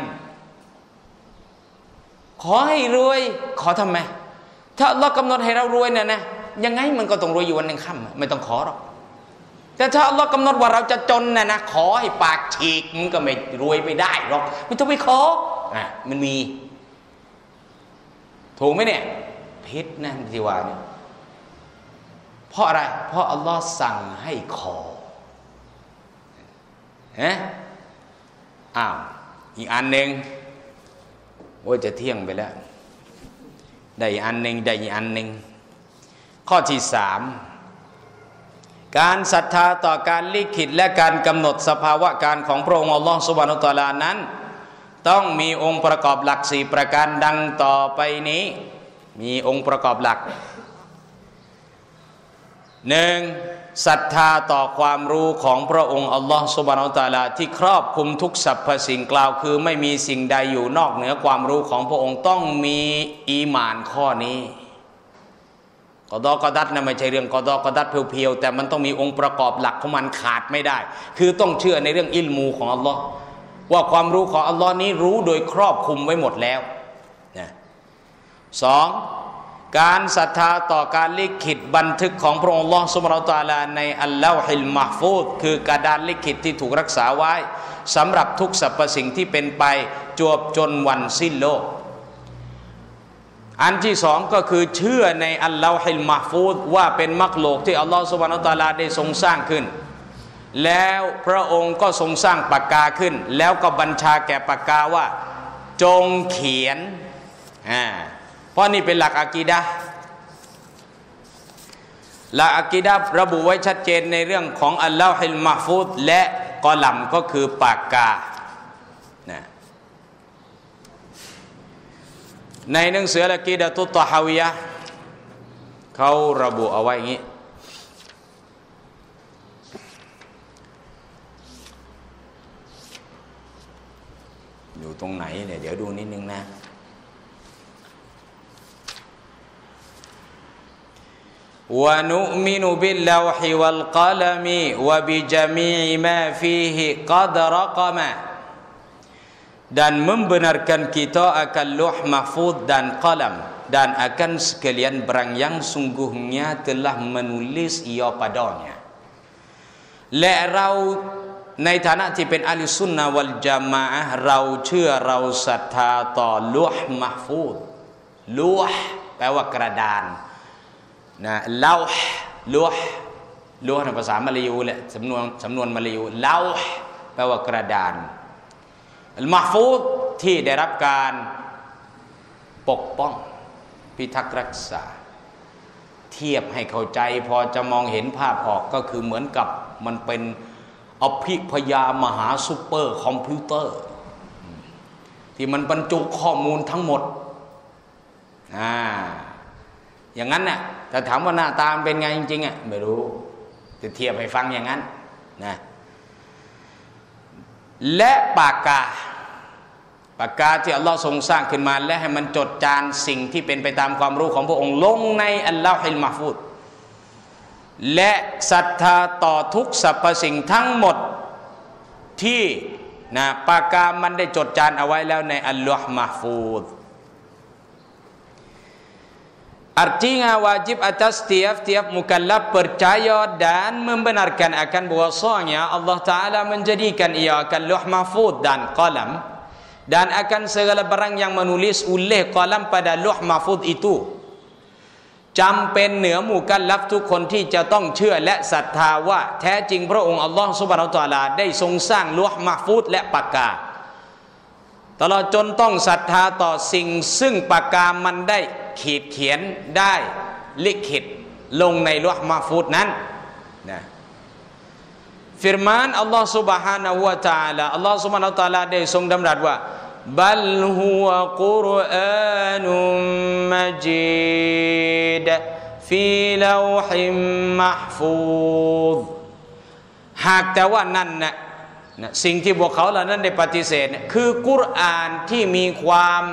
ขอให้รวยขอทำไมถ้าอัลลอฮฺกำหนดให้เรารวยเนี่ยนะยังไงมันก็ต้องรวยอยู่วันหนึ่งค่ำไม่ต้องขอหรอกแต่ถ้าอัลลอฮฺกำหนดว่าเราจะจนนะขอให้ปากฉีกมันก็ไม่รวยไม่ได้หรอกไม่ต้องไปขอมันมีถูกไหมเนี่ยพิษนั่นที่ว่าเนี่ยเพราะอะไรเพราะอัลลอฮ์สั่งให้ขออีกอันหนึ่งว่าจะเที่ยงไปแล้วได้อีกอันหนึ่งข้อที่3การศรัทธาต่อการลิขิตและการกำหนดสภาวะการของพระองค์อัลลอฮ์ซุบฮานะฮูวะตะอาลานั้นต้องมีองค์ประกอบหลัก4ประการดังต่อไปนี้มีองค์ประกอบหลัก1. ศรัทธาต่อความรู้ของพระองค์อัลลอฮฺซุบฮานะฮูวะตะอาลาที่ครอบคลุมทุกสรรพสิ่งกล่าวคือไม่มีสิ่งใดอยู่นอกเหนือความรู้ของพระองค์ต้องมีอีหม่านข้อนี้กอฎอกอดัรนะไม่ใช่เรื่องกอฎอกอดัรเพียวๆแต่มันต้องมีองค์ประกอบหลักของมันขาดไม่ได้คือต้องเชื่อในเรื่องอิลมูของอัลลอฮ์ว่าความรู้ของอัลลอฮ์นี้รู้โดยครอบคลุมไว้หมดแล้วนะ2. การศรัทธาต่อการลิขิตบันทึกของพระองค์อัลลอฮ์ซุบฮานะฮูวะตะอาลาในอัลลอฮิลมะห์ฟูซคือกระดานลิขิตที่ถูกรักษาไว้สำหรับทุกสรรพสิ่งที่เป็นไปจวบจนวันสิ้นโลกอันที่2ก็คือเชื่อในอัลลอฮิลมะห์ฟูซว่าเป็นมักลุกที่อัลลอฮ์ซุบฮานะฮูวะตะอาลาได้ทรงสร้างขึ้นแล้วพระองค์ก็ทรงสร้างปากกาขึ้นแล้วก็บัญชาแก่ปากกาว่าจงเขียนเพราะนี่เป็นหลักอะกีดะห์หลักอะกีดะห์ระบุไว้ชัดเจนในเรื่องของอัลลอฮิลมะห์ฟูซและกอลัมก็คือปากกาในหนังสืออะกีดะตุตตะฮาวิยะห์เขาระบุเอาไว้อย่างนี้อยู่ตรงไหนเนี่ยเดี๋ยวดูนิดนึงนะวะนุมินุบิลลอฮิวัลกะลัมวะบิญะมีอิมาฟีฮิกัดรกมะdan membenarkan kita akan Lauh Mahfuz dan Qalam dan akan sekalian barang yang sungguhnya telah menulis ia padanya และเราในฐานะที่เป็นอะห์ลุสซุนนะฮ์วัลญะมาอะห์เราเชื่อเราศรัทธาต่อลอห์มะห์ฟูซลอห์แปลว่ากระดานนะลอห์ลอห์ในภาษามลายูแหละสำนวนมลายูลอห์แปลว่ากระดานอัลมะห์ฟูซที่ได้รับการปกป้องพิทักษ์รักษาเทียบให้เข้าใจพอจะมองเห็นภาพออกก็คือเหมือนกับมันเป็นอภิพยามหาซูเปอร์คอมพิวเตอร์ที่มันบรรจุข้อมูลทั้งหมดอย่างนั้นน่ะแต่ถามว่าหน้าตาเป็นไงจริงๆอ่ะไม่รู้จะเทียบให้ฟังอย่างนั้นนะและปากกาที่อัลลอฮ์ทรงสร้างขึ้นมาและให้มันจดจานสิ่งที่เป็นไปตามความรู้ของพระองค์ลงในอัลลอฮิลมะฟูดและศรัทธาต่อทุกสรรพสิ่งทั้งหมดที่นะปากกามันได้จดจานเอาไว้แล้วในอัลลอฮ์มะฟูดArtinya wajib atas tiap-tiap mukallaf percaya dan membenarkan akan bahwasanya Allah Ta'ala menjadikan ia akan lauh mahfuz dan qalam dan akan segala barang yang menulis oleh qalam pada lauh mahfuz itu จำเป็นเหนือมุกัลลัฟทุกคนที่จะต้องเชื่อและศรัทธาว่าแท้จริงพระองค์อัลลอฮฺซุบฮานะฮูวะตะอาลาได้ทรงสร้างlauh mahfuzและปากกาตลอดจนต้องศรัทธาต่อสิ่งซึ่งปากกามันได้ขีดเขียนได้ลิขิตลงในlauh mahfuzนั้นนะfirman Allah Subhanahu wa taala Allah Subhanahu wa taala ได้ทรงดำรัสว่าบัลฮุวะกุรอานุมมัจีดฟีลาวฮิมมะห์ฟูซหากแต่ว่านั่นนะสิ่งที่พวกเขาเหล่านั้นได้ปฏิเสธคือกุรอานที่มีความ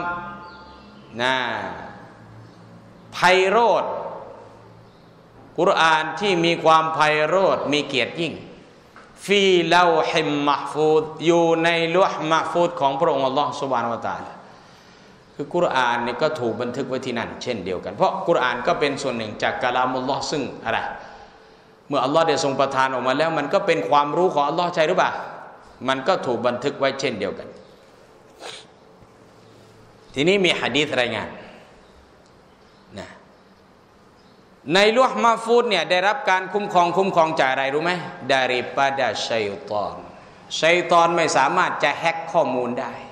ไพเราะกุรอานที่มีความไพเราะมีเกียรติยิ่งฟีลาวฮิมมะห์ฟูซอยู่ในlauhมะห์ฟูซของพระองค์อัลลอฮฺซุบฮานะฮูวะตะอาลาคือกุรอานนี่ก็ถูกบันทึกไว้ที่นั่นเช่นเดียวกันเพราะกุรอานก็เป็นส่วนหนึ่งจากกะลามุลลอฮ์ซึ่งอะไรเมื่ออัลลอฮ์ได้ทรงประทานออกมาแล้วมันก็เป็นความรู้ของอัลลอฮ์ใช่หรือเปล่ามันก็ถูกบันทึกไว้เช่นเดียวกันทีนี้มีหะดีษรายงานนะในlauh mahfuzเนี่ยได้รับการคุ้มครองจากอะไรรู้ไหม daripada syaitanไม่สามารถจะแฮกข้อมูลได้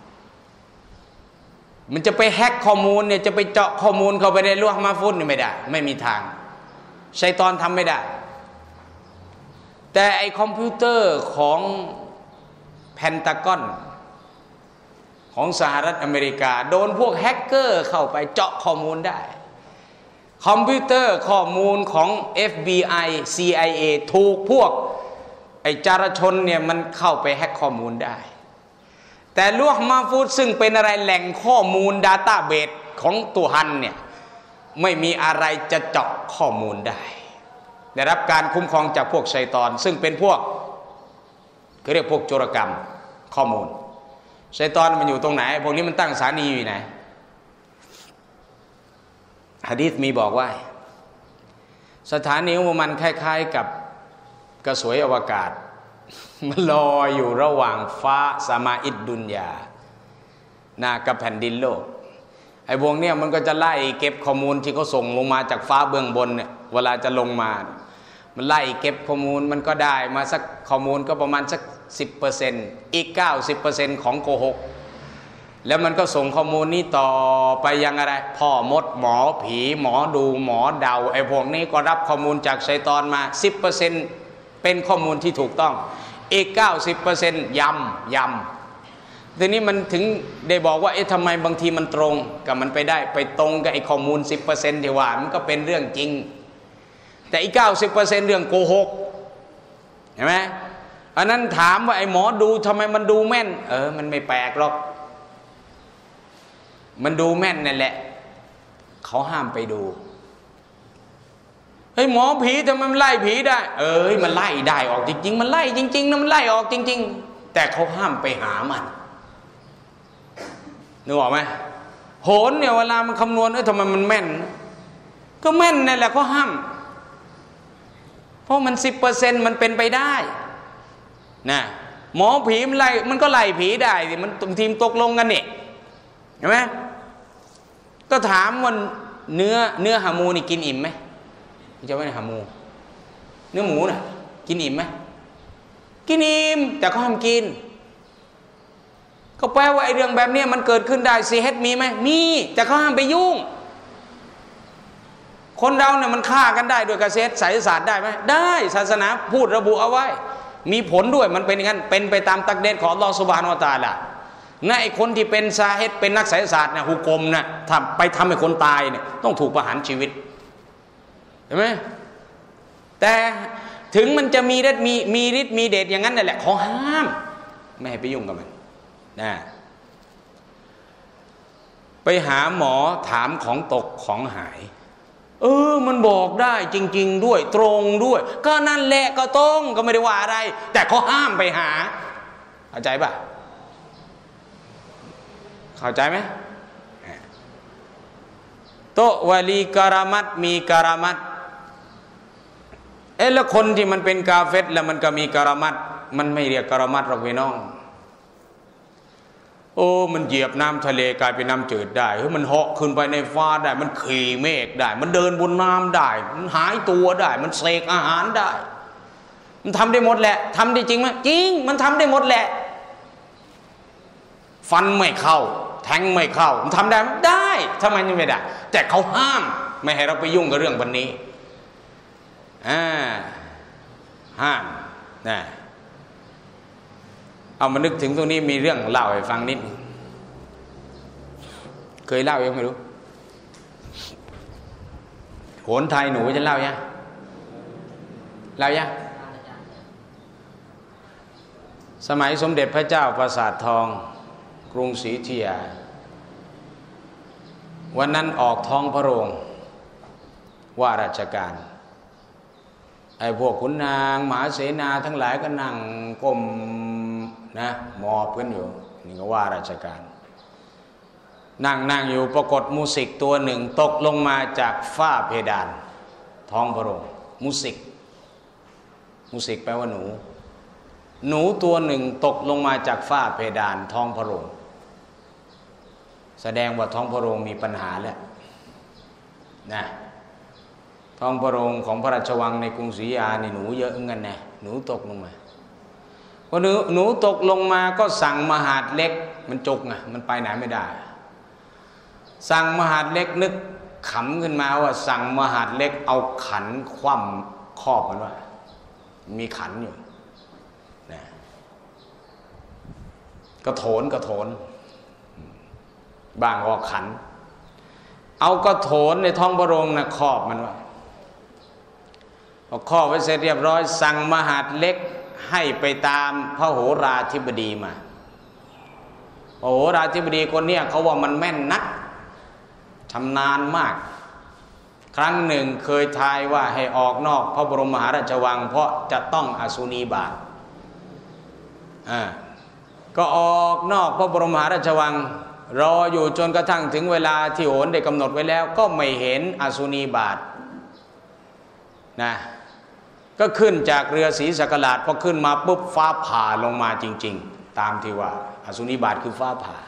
มันจะไปแฮกข้อมูลเนี่ยจะไปเจาะข้อมูลเข้าไปในlauh mahfuzนี่ไม่ได้ไม่มีทางชัยฏอนทำไม่ได้แต่ไอคอมพิวเตอร์ของเพนทากอนของสหรัฐอเมริกาโดนพวกแฮกเกอร์เข้าไปเจาะข้อมูลได้คอมพิวเตอร์ข้อมูลของ FBI CIA ถูกพวกไอจารชนเนี่ยมันเข้าไปแฮกข้อมูลได้แต่lauh mahfuzซึ่งเป็นอะไรแหล่งข้อมูลดาต้าเบสของตุฮันเนี่ยไม่มีอะไรจะเจาะข้อมูลได้รับการคุ้มครองจากพวกชัยฏอนซึ่งเป็นพวกเขาเรียกพวกโจรกรรมข้อมูลชัยฏอนมันอยู่ตรงไหนพวกนี้มันตั้งสถานีอยู่ไหนหะดีษมีบอกว่าสถานีของมันคล้ายๆกับกระสวยอวกาศมันลอยอยู่ระหว่างฟ้าสมาอิดดุนยากับแผ่นดินโลกไอ้วงเนี่ยมันก็จะไล่เก็บข้อมูลที่เขาส่งลงมาจากฟ้าเบื้องบนเนี่ยเวลาจะลงมามันไล่เก็บข้อมูลมันก็ได้มาสักข้อมูลก็ประมาณสัก 10% อีก 90% ของโกหกแล้วมันก็ส่งข้อมูลนี้ต่อไปยังอะไรพ่อมดหมอผีหมอดูหมอเดาไอ้พวกนี้ก็รับข้อมูลจากชัยฏอนมา 10% เป็นข้อมูลที่ถูกต้องอีก 90% ยำทีนี้มันถึงได้บอกว่าทำไมบางทีมันตรงกับมันไปตรงกับไอ้ข้อมูล 10% ที่ว่ามันก็เป็นเรื่องจริงแต่อีก 90% เรื่องโกหกเห็นไหมอันนั้นถามว่าไอ้หมอดูทำไมมันดูแม่นมันไม่แปลกหรอกมันดูแม่นนั่นแหละเขาห้ามไปดูเฮ้ยหมอผีทำไมมันไล่ผีได้มันไล่ได้ออกจริงๆมันไล่จริงๆนะมันไล่ออกจริงๆแต่เขาห้ามไปหามันนึกออกไหมโหรเนี่ยเวลามันคำนวณทำไมมันแม่นก็แม่นนั่นแหละเขาห้ามเพราะมัน 10% มันเป็นไปได้นะหมอผีมันก็ไล่ผีได้สิมันทีมตกลงกันนี่เห็นไหมก็ถามว่าเนื้อหามูนี่กินอิ่มไหมจะไม่ได้หามูเนื้อหมูน่ะกินอิ่มไหมกินอิ่มแต่เขาห้ามกินก็แปลว่าไอ้เรื่องแบบนี้มันเกิดขึ้นได้ซีเฮดมีไหมมีแต่เขาห้ามไปยุ่งคนเราเนี่ยมันฆ่ากันได้ด้วยกระเซ็ดไสยศาสตร์ได้ไหมได้ศาสนาพูดระบุเอาไว้มีผลด้วยมันเป็นอย่างนั้นเป็นไปตามตักเดรของอัลลอฮฺซุบฮานะฮูวะตะอาลาไอ้คนที่เป็นซาฮิดเป็นนักไสยศาสตร์นะฮุกมนะทำให้คนตายเนี่ยต้องถูกประหารชีวิตเห็นไหมแต่ถึงมันจะมีฤทธิ์มีเดชอย่างนั้นนั่นแหละเขาห้ามไม่ให้ไปยุ่งกับมันนะไปหาหมอถามของตกของหายมันบอกได้จริงๆด้วยตรงด้วยก็นั่นแหละก็ตรงก็ไม่ได้ว่าอะไรแต่เขาห้ามไปหาเข้าใจป่ะเข้าใจไหมโตวาลีการามัตมีการามัตแล้วคนที่มันเป็นกาเฟรแล้วมันก็มีการามัตมันไม่เรียกการามัตหรอกพี่น้องมันเหยียบน้ำทะเลกลายเป็นน้ำจืดได้มันเหาะขึ้นไปในฟ้าได้มันขี่เมฆได้มันเดินบนน้ำได้มันหายตัวได้มันเสกอาหารได้มันทำได้หมดแหละทำได้จริงไหมจริงมันทำได้หมดแหละฟันไม่เข้าแทงไม่เข้ามันทำได้ไหมได้ทำไมยังไม่ได้แต่เขาห้ามไม่ให้เราไปยุ่งกับเรื่องวันนี้ห้ามนะเอามานึกถึงตรงนี้มีเรื่องเล่าให้ฟังนิดเคยเล่ายังไม่รู้โหนไทยหนูจะเล่ายังสมัยสมเด็จพระเจ้าปราสาททองกรุงศรีอยุธยาวันนั้นออกท้องพระโรงว่าราชการไอ้พวกขุนนางมหาเสนาทั้งหลายก็นั่งก้มนะหมอบกันอยู่นี่ก็ว่าราชการนั่งอยู่ปรากฏมูสิกตัวหนึ่งตกลงมาจากฝ้าเพดานท้องพระโรงมูสิกแปลว่าหนูตัวหนึ่งตกลงมาจากฝ้าเพดานท้องพระโรงแสดงว่าท้องพระโรงมีปัญหาแล้วนะท้องพระโรงของพระราชวังในกรุงศรีอยุธยานี่หนูเยอะเงินนะหนูตกลงมาพอหนูตกลงมาก็สั่งมหาดเล็กมันจกไงมันไปไหนไม่ได้สั่งมหาดเล็กนึกขำขึ้นมาว่าสั่งมหาดเล็กเอาขันคว่ำครอบมันว่ามีขันอยู่นะกระโถนบางออกขันเอากระโถนในท้องพระโรงนะครอบมันว่าพอครอบไว้เสร็จเรียบร้อยสั่งมหาดเล็กให้ไปตามพระโหราธิบดีมาพระโหราธิบดีคนเนี้ยเขาว่ามันแม่นนักชำนาญมากครั้งหนึ่งเคยทายว่าให้ออกนอกพระบรมมหาราชวังเพราะจะต้องอสุนีบาตก็ออกนอกพระบรมมหาราชวังรออยู่จนกระทั่งถึงเวลาที่โหรได้กำหนดไว้แล้วก็ไม่เห็นอสุนีบาตนะก็ขึ้นจากเรือศรีสักราชพอขึ้นมาปุ๊บฟ้าผ่าลงมาจริงๆตามที่ว่าอสุนีบาตคือฟ้าผ่า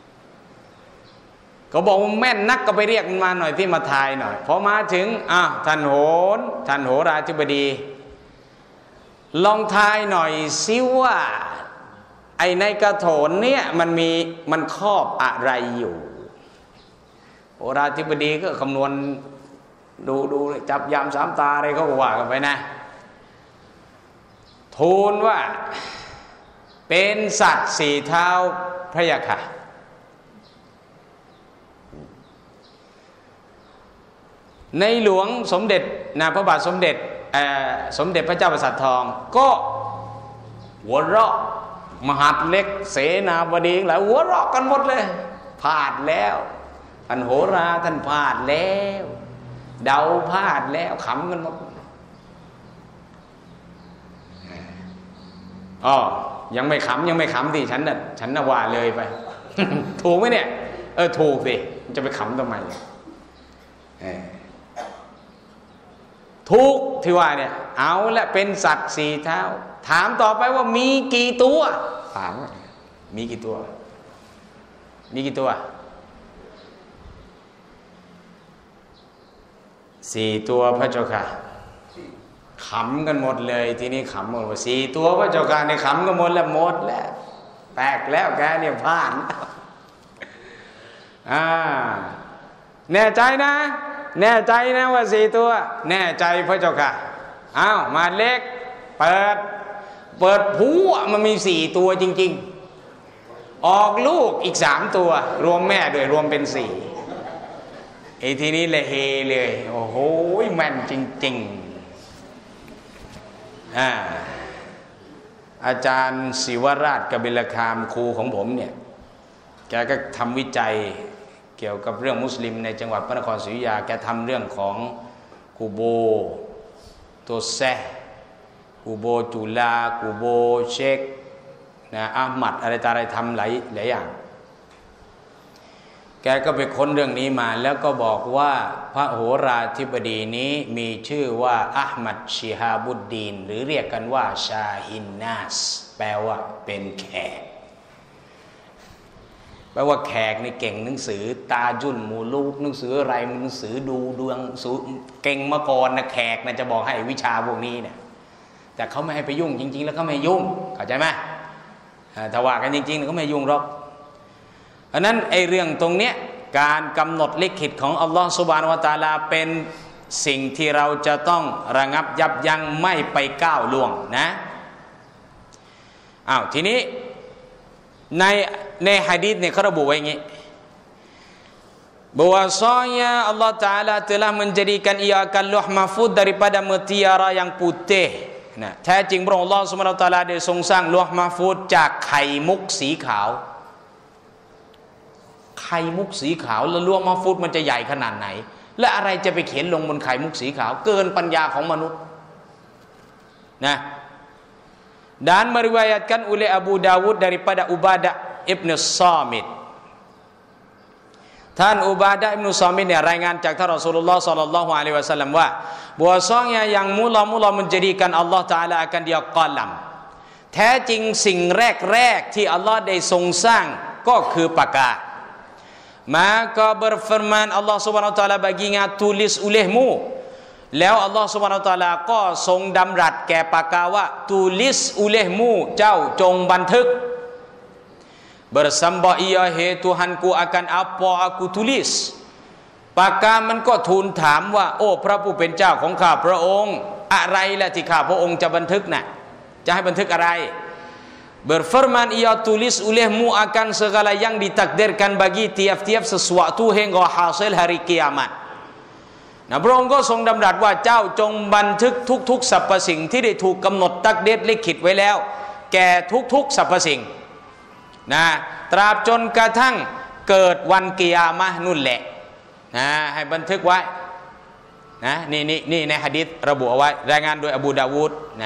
เขาบอกว่าแม่นนักก็ไปเรียกมันมาหน่อยที่มาทายหน่อยพอมาถึงท่านโหราธิบดีลองทายหน่อยซิว่าไอ้ในกระโถนเนี่ยมันครอบอะไรอยู่โหราธิบดีก็คำนวณดูจับยามสามตาอะไรเขาก็ว่ากันไปนะทูลว่าเป็นสัตว์สี่เท้าพระยาค่ะในหลวงสมเด็จพระบาทสมเด็จพระเจ้าประสาททองก็หัวเราะมหาดเล็กเสนาบดีหลายหัวเราะกันหมดเลยพลาดแล้วท่านโหราท่านพลาดแล้วเดาพลาดแล้วขำกันหมดยังไม่ขำดิฉันน่ะว่าเลยไป ถูกไหมเนี่ยถูกสิจะไปขำทำไมถูกที่ว่าเนี่ยเอาละเป็นสัตว์สี่เท้าถามต่อไปว่ามีกี่ตัวถามว่ามีกี่ตัวสี่ตัวพระเจ้าค่ะขำกันหมดเลยทีนี้ขำหมดว่าสี่ตัวพระเจ้าค่ะเนี่ยขำกันหมดแล้วแตกแล้วแกเนี่ยพลาดแน่ใจนะว่าสี่ตัวแน่ใจพระเจ้าค่ะอ้าวมาเล็กเปิดเปิดผัวมันมี4 ตัวจริงๆออกลูกอีก3 ตัวรวมแม่ด้วยรวมเป็น4ไอ้ทีนี้เลยเฮเลยโอ้โหแม่นจริงๆอาจารย์ศิวราชกบิลคามครูของผมเนี่ยแกก็ทำวิจัยเกี่ยวกับเรื่องมุสลิมในจังหวัดพระนครศรีอยุธยาแกทำเรื่องของกูโบตัวแซกูโบจุลากูโบเชคนะอามัดอะไรต่ออะไรทำหลายอย่างแกก็ไปค้นเรื่องนี้มาแล้วก็บอกว่าพระโหราธิบดีนี้มีชื่อว่าอะห์มัดชิฮาบุดดีนหรือเรียกกันว่าชาฮินนาสแปลว่าเป็นแขกแปลว่าแขกนี่เก่งหนังสือตาจุนมูลูกหนังสืออะไรหนังสือดูดวงเก่งมาก่อนนะแขกนะจะบอกให้วิชาพวกนี้เนี่ยแต่เขาไม่ให้ไปยุ่งจริงๆแล้วเขาไม่ยุ่งเข้าใจไหมถ้าว่ากันจริงๆเขาไม่ยุ่งหรอกเพราะนั้นไอ้เรื่องตรงเนี้ยการกำหนดลิขิตของอัลลอฮฺซุบฮานะฮูวะตะอาลาเป็นสิ่งที่เราจะต้องระงับยับยั้งไม่ไปก้าวล่วงนะทีนี้ในหะดีษเนี่ยเขาระบุไว้อย่างนี้bahwasanya Allah Taala telah menjadikan ia akan lauh mahfuz daripada mutiara yang putihนะแท้จริงพระองค์อัลเลาะห์ซุบฮานะฮูวะตะอาลาได้ทรงสร้างลอฮ์มาฟูดจากไข่มุกสีขาวไข่มุกสีขาวแล้วลอฮ์มาฟูดมันจะใหญ่ขนาดไหนและอะไรจะไปเขียนลงบนไข่มุกสีขาวเกินปัญญาของมนุษย์นะdan meriwayatkan oleh Abu Dawud daripada Ubadah Ibn Samitท่านอุบาดะห์อิบนุซอมิตเนี่ยรายงานจากท่านรอซูลุลลอฮ์ศ็อลลัลลอฮุอะลัยฮิวะซัลลัมว่าbahwasanya yang mula-mula menjadikan Allah Taala akan dia qalamแท้จริงสิ่งแรกที่อัลลอฮ์ได้ทรงสร้างก็คือปากกา maka berfirman Allah Subhanahu wa taala baginya tulis olehmu แล้วอัลลอฮ์ Subhanahu wa taala ก็ทรงดำรัสแก่ปากกาว่า tulis olehmu เจ้าจงบันทึกbersambah ia hai Tuhanku akan apa aku tulis ปากกามันก็ทูลถามว่าโอ้พระผู้เป็นเจ้าของข้าพระองค์อะไรล่ะที่ข้าพระองค์จะบันทึกน่ะจะให้บันทึกอะไร berfirman ia tulis olehmu akan segala yang ditakdirkan bagi tiap-tiap sesuatu hingga hasil hari kiamat นะพระองค์ก็ทรงดำรัสว่าเจ้าจงบันทึกทุกๆสรรพสิ่งที่ได้ถูกกำหนดตักดีรลิขิตไว้แล้วแก่ทุกๆสรรพสิ่งนะตราบจนกระทั่งเกิดวันกิยามะห์นู่นแหละนะให้บันทึกไว้นะนี่ในหะดีษระบุเอาไว้รายงานโดยอบูดาวูดนะ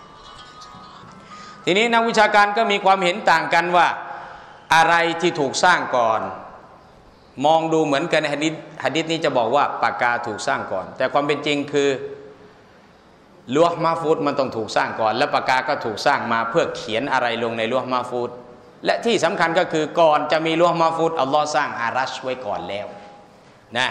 ทีนี้นักวิชาการก็มีความเห็นต่างกันว่าอะไรที่ถูกสร้างก่อนมองดูเหมือนกันในหะดีษนี้จะบอกว่าปากกาถูกสร้างก่อนแต่ความเป็นจริงคือลอฮ์มาฟูดมันต้องถูกสร้างก่อนแล้วปากกาก็ถูกสร้างมาเพื่อเขียนอะไรลงในลอฮ์มาฟูดและที่สำคัญก็คือก่อนจะมีลอฮ์มาฟูดอัลลอฮ์สร้างอารัชไว้ก่อนแล้วนะ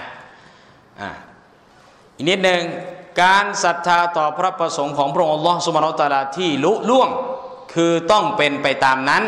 อีกนิดหนึ่งการศรัทธาต่อพระประสงค์ของพระองค์อัลลอฮ์ซุบฮานะฮูวะตะอาลาที่ลุล่วงคือต้องเป็นไปตามนั้น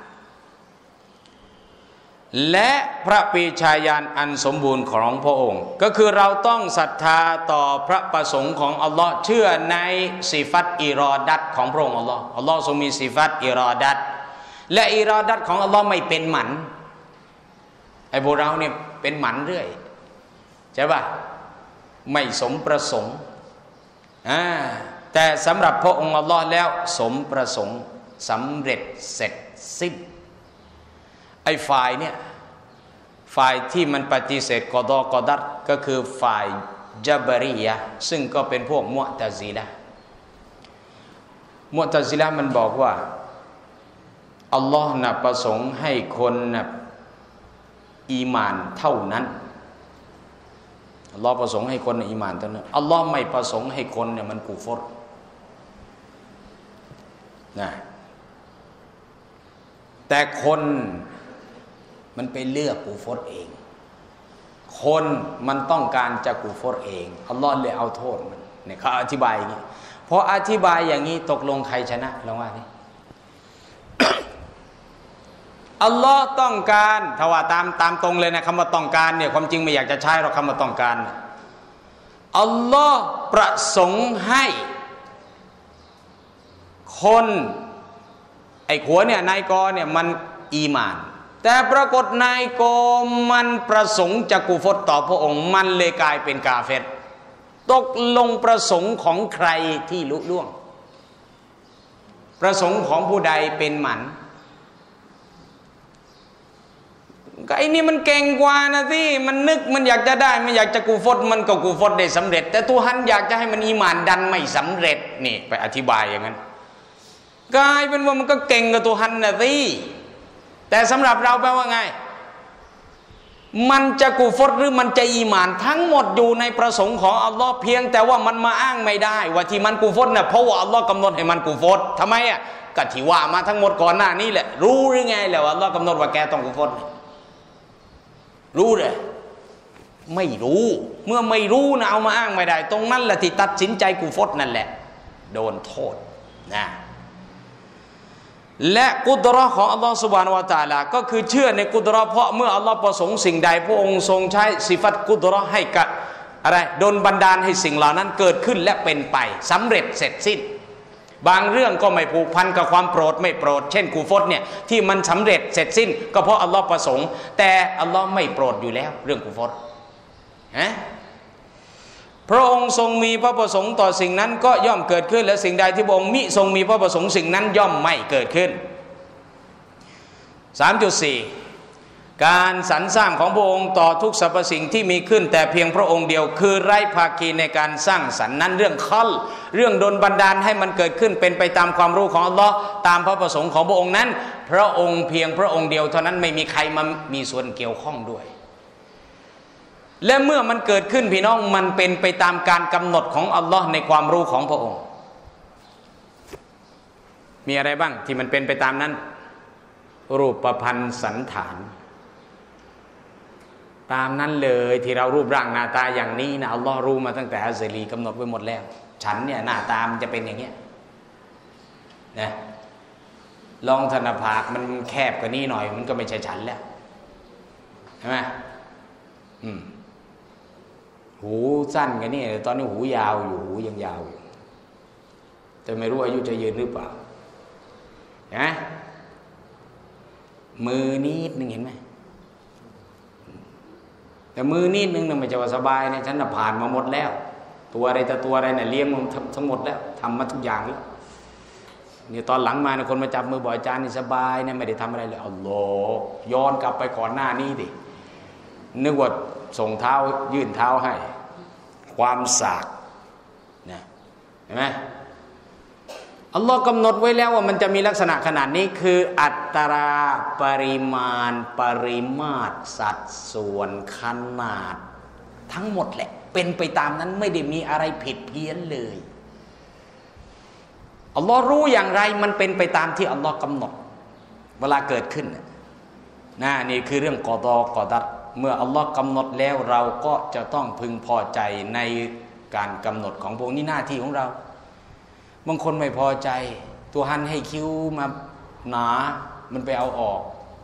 และพระปรีชาญาณอันสมบูรณ์ของพระองค์ก็คือเราต้องศรัทธาต่อพระประสงค์ของอัลลอฮ์เชื่อในสิฟัตอิรอดัตของพระองค์อัลลอฮ์อัลลอฮ์ทรงมีสิฟัตอิรอดัตและอิรอดัตของอัลลอฮ์ไม่เป็นหมันไอ้พวกเราเนี่ยเป็นหมันเรื่อยใช่ป่ะไม่สมประสงค์แต่สำหรับพระองค์อัลลอฮ์แล้วสมประสงค์สำเร็จเสร็จสิ้นไอ้ฝ่ายเนี่ยฝ่ายที่มันปฏิเสธกอฎอกอดัรก็คือฝ่ายญะบรียะห์ซึ่งก็เป็นพวกมุอ์ตะซิละห์มันบอกว่าอัลลอฮ์น่ะประสงค์ให้คนน่ะอีหม่านเท่านั้นอัลลอฮ์ประสงค์ให้คนอีหม่านเท่านั้นอัลลอฮ์ไม่ประสงค์ให้คนเนี่ยมันกุฟรนะแต่คนมันไปเลือกกุฟรเองคนมันต้องการจะกุฟรเองอัลลอฮ์เลยเอาโทษมันเนี่ยเขาอธิบายอย่างนี้พออธิบายอย่างนี้ตกลงใครชนะลองว่าดิ อัลลอฮ์ต้องการถ้าว่าตามตรงเลยนะคำว่าต้องการเนี่ยความจริงไม่อยากจะใช้หรอกคำว่าต้องการอัลลอฮ์ประสงค์ให้คนไอ้ขัวเนี่ยนายกเนี่ยมันอีหม่านแต่ปรากฏนายกมันประสงค์จะกุฟรต่อพระองค์มันเลยกลายเป็นกาเฟรตกลงประสงค์ของใครที่ลุล่วงประสงค์ของผู้ใดเป็นหมันก็ไอ้นี่มันเก่งกว่านะที่มันนึกมันอยากจะได้มันอยากจะกูฟรมันก็กูฟรได้สำเร็จแต่ตัวฮันอยากจะให้มันอีหม่านดันไม่สำเร็จนี่ไปอธิบายอย่างนั้นกลายเป็นว่ามันก็เก่งกับตัวฮันนะที่แต่สำหรับเราแปลว่าไงมันจะกูฟรหรือมันจะอีหม่านทั้งหมดอยู่ในประสงค์ของอัลลอฮ์เพียงแต่ว่ามันมาอ้างไม่ได้ว่าที่มันกูฟรน่ะเพราะว่าอัลลอฮ์กำหนดให้มันกูฟรทำไมอ่ะก็ที่ว่ามาทั้งหมดก่อนหน้านี้แหละรู้หรือไงแหละว่าอัลลอฮ์กำหนดว่าแกต้องกูฟรรู้เลยไม่รู้เมื่อไม่รู้นะเอามาอ้างไม่ได้ตรงนั้นแหละที่ตัดสินใจกูฟรนั่นแหละโดนโทษนะและกุดเราะห์ของอัลลอฮฺซุบฮานะฮูวะตะอาลาก็คือเชื่อในกุดเราะห์เพราะเมื่ออัลลอฮฺประสงค์สิ่งใดพระองค์ทรงใช้สิฟัตกุดเราะห์ให้กับอะไรดลบันดาลให้สิ่งเหล่านั้นเกิดขึ้นและเป็นไปสำเร็จเสร็จสิ้นบางเรื่องก็ไม่ผูกพันกับความโปรดไม่โปรดเช่นกูฟรเนี่ยที่มันสำเร็จเสร็จสิ้นก็เพราะอัลลอฮฺประสงค์แต่อัลลอฮฺไม่โปรดอยู่แล้วเรื่องกูฟรพระองค์ทรงมีพระประสงค์ต่อสิ่งนั้นก็ย่อมเกิดขึ้นและสิ่งใดที่พระองค์มิทรงมีพระประสงค์สิ่งนั้นย่อมไม่เกิดขึ้น 3.4 การสรรสร้างของพระองค์ต่อทุกสรรพสิ่งที่มีขึ้นแต่เพียงพระองค์เดียวคือไร้ภาคีในการสร้างสรรค์นั้นเรื่องคัลเรื่องดลบันดาลให้มันเกิดขึ้นเป็นไปตามความรู้ของอัลลอฮ์ตามพระประสงค์ของพระองค์นั้นพระองค์เพียงพระองค์เดียวเท่านั้นไม่มีใครมามีส่วนเกี่ยวข้องด้วยและเมื่อมันเกิดขึ้นพี่น้องมันเป็นไปตามการกำหนดของอัลลอฮ์ในความรู้ของพระองค์มีอะไรบ้างที่มันเป็นไปตามนั้นรูปพรรณสันฐานตามนั้นเลยที่เรารูปร่างหน้าตาอย่างนี้นะอัลลอฮ์รู้มาตั้งแต่อัซลีกำหนดไว้หมดแล้วฉันเนี่ยหน้าตามันจะเป็นอย่างเงี้ยนะลองธนภาคมันแคบกว่านี้หน่อยมันก็ไม่ใช่ฉันแล้วใช่ไหมหูสั้นกันนี่ตอนนี้หูยาวอยู่หูยังยาวอยู่แต่ไม่รู้อายุจะยืนหรือเปล่านะมือนิดนึงเห็นไหมแต่มือนิดนึงเนี่ยไม่จะว่าสบายเนี่ยฉันน่ะผ่านมาหมดแล้วตัวอะไรแต่ตัวอะไรเนี่ยเลี้ยงมันทั้งหมดแล้วทำมาทุกอย่างแล้วเนี่ยตอนหลังมาเนี่ยคนมาจับมือบ่อยอาจารย์นี่สบายเนี่ยไม่ได้ทำอะไรเลยอัลลอฮ์ย้อนกลับไปก่อนหน้านี้ดินึกว่าส่งเท้ายื่นเท้าให้ความสากนะเห็นไหมอัลลอฮ์กำหนดไว้แล้วว่ามันจะมีลักษณะขนาดนี้คืออัตราปริมาณปริมาตรสัดส่วนขนาดทั้งหมดแหละเป็นไปตามนั้นไม่ได้มีอะไรผิดเพี้ยนเลยอัลลอฮ์รู้อย่างไรมันเป็นไปตามที่อัลลอฮ์กำหนดเวลาเกิดขึ้นนะนี่คือเรื่องกอฎอกอดัรเมื่ออัลลอฮ์กำหนดแล้วเราก็จะต้องพึงพอใจในการกำหนดของพระองค์นี่หน้าที่ของเราบางคนไม่พอใจตัวหันให้คิ้วมาหนามันไปเอาออก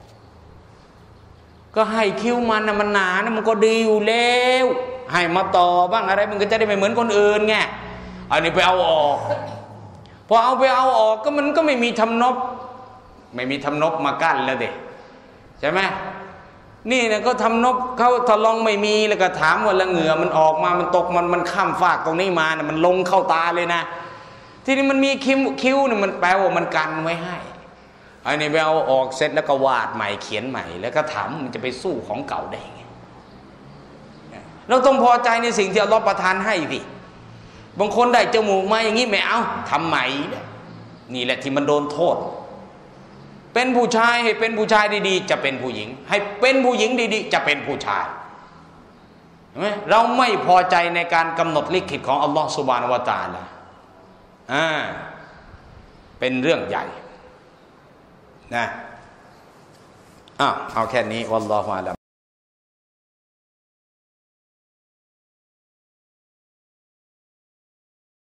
ก็ให้คิ้วมันนะมันหนานะมันก็ดีอยู่แล้วให้มาต่อบ้างอะไรมันก็จะได้ไม่เหมือนคนอื่นไงอันนี้ไปเอาออกพอเอาไปเอาออกก็มันก็ไม่มีทำนบมากั้นแล้วเด็ใช่ไหมนี่เนี่ยก็ทำนบเขาทดลองไม่มีแล้วก็ถามว่าละเหงื่อมันออกมามันตกมันข้ามฟากตรงนี้มานะมันลงเข้าตาเลยนะทีนี้มันมีคิ้วเนี่ยมันแปลว่ามันกันไว้ให้อันนี้ไปเอาออกเสร็จแล้วก็วาดใหม่เขียนใหม่แล้วก็ถามมันจะไปสู้ของเก่าได้ไงเราต้องพอใจในสิ่งที่อัลลอฮฺประทานให้สิบางคนได้จมูกมาอย่างนี้ไม่เอาทำใหม่นี่แหละที่มันโดนโทษเป็นผู้ชายให้เป็นผู้ชายดีๆจะเป็นผู้หญิงให้เป็นผู้หญิงดีๆจะเป็นผู้ชายเห็นไหมเราไม่พอใจในการกำหนดลิขิตของอัลลอฮฺซุบฮานะฮูวะตะอาลาเป็นเรื่องใหญ่นะเอาแค่นี้วัลลอฮุอาลัม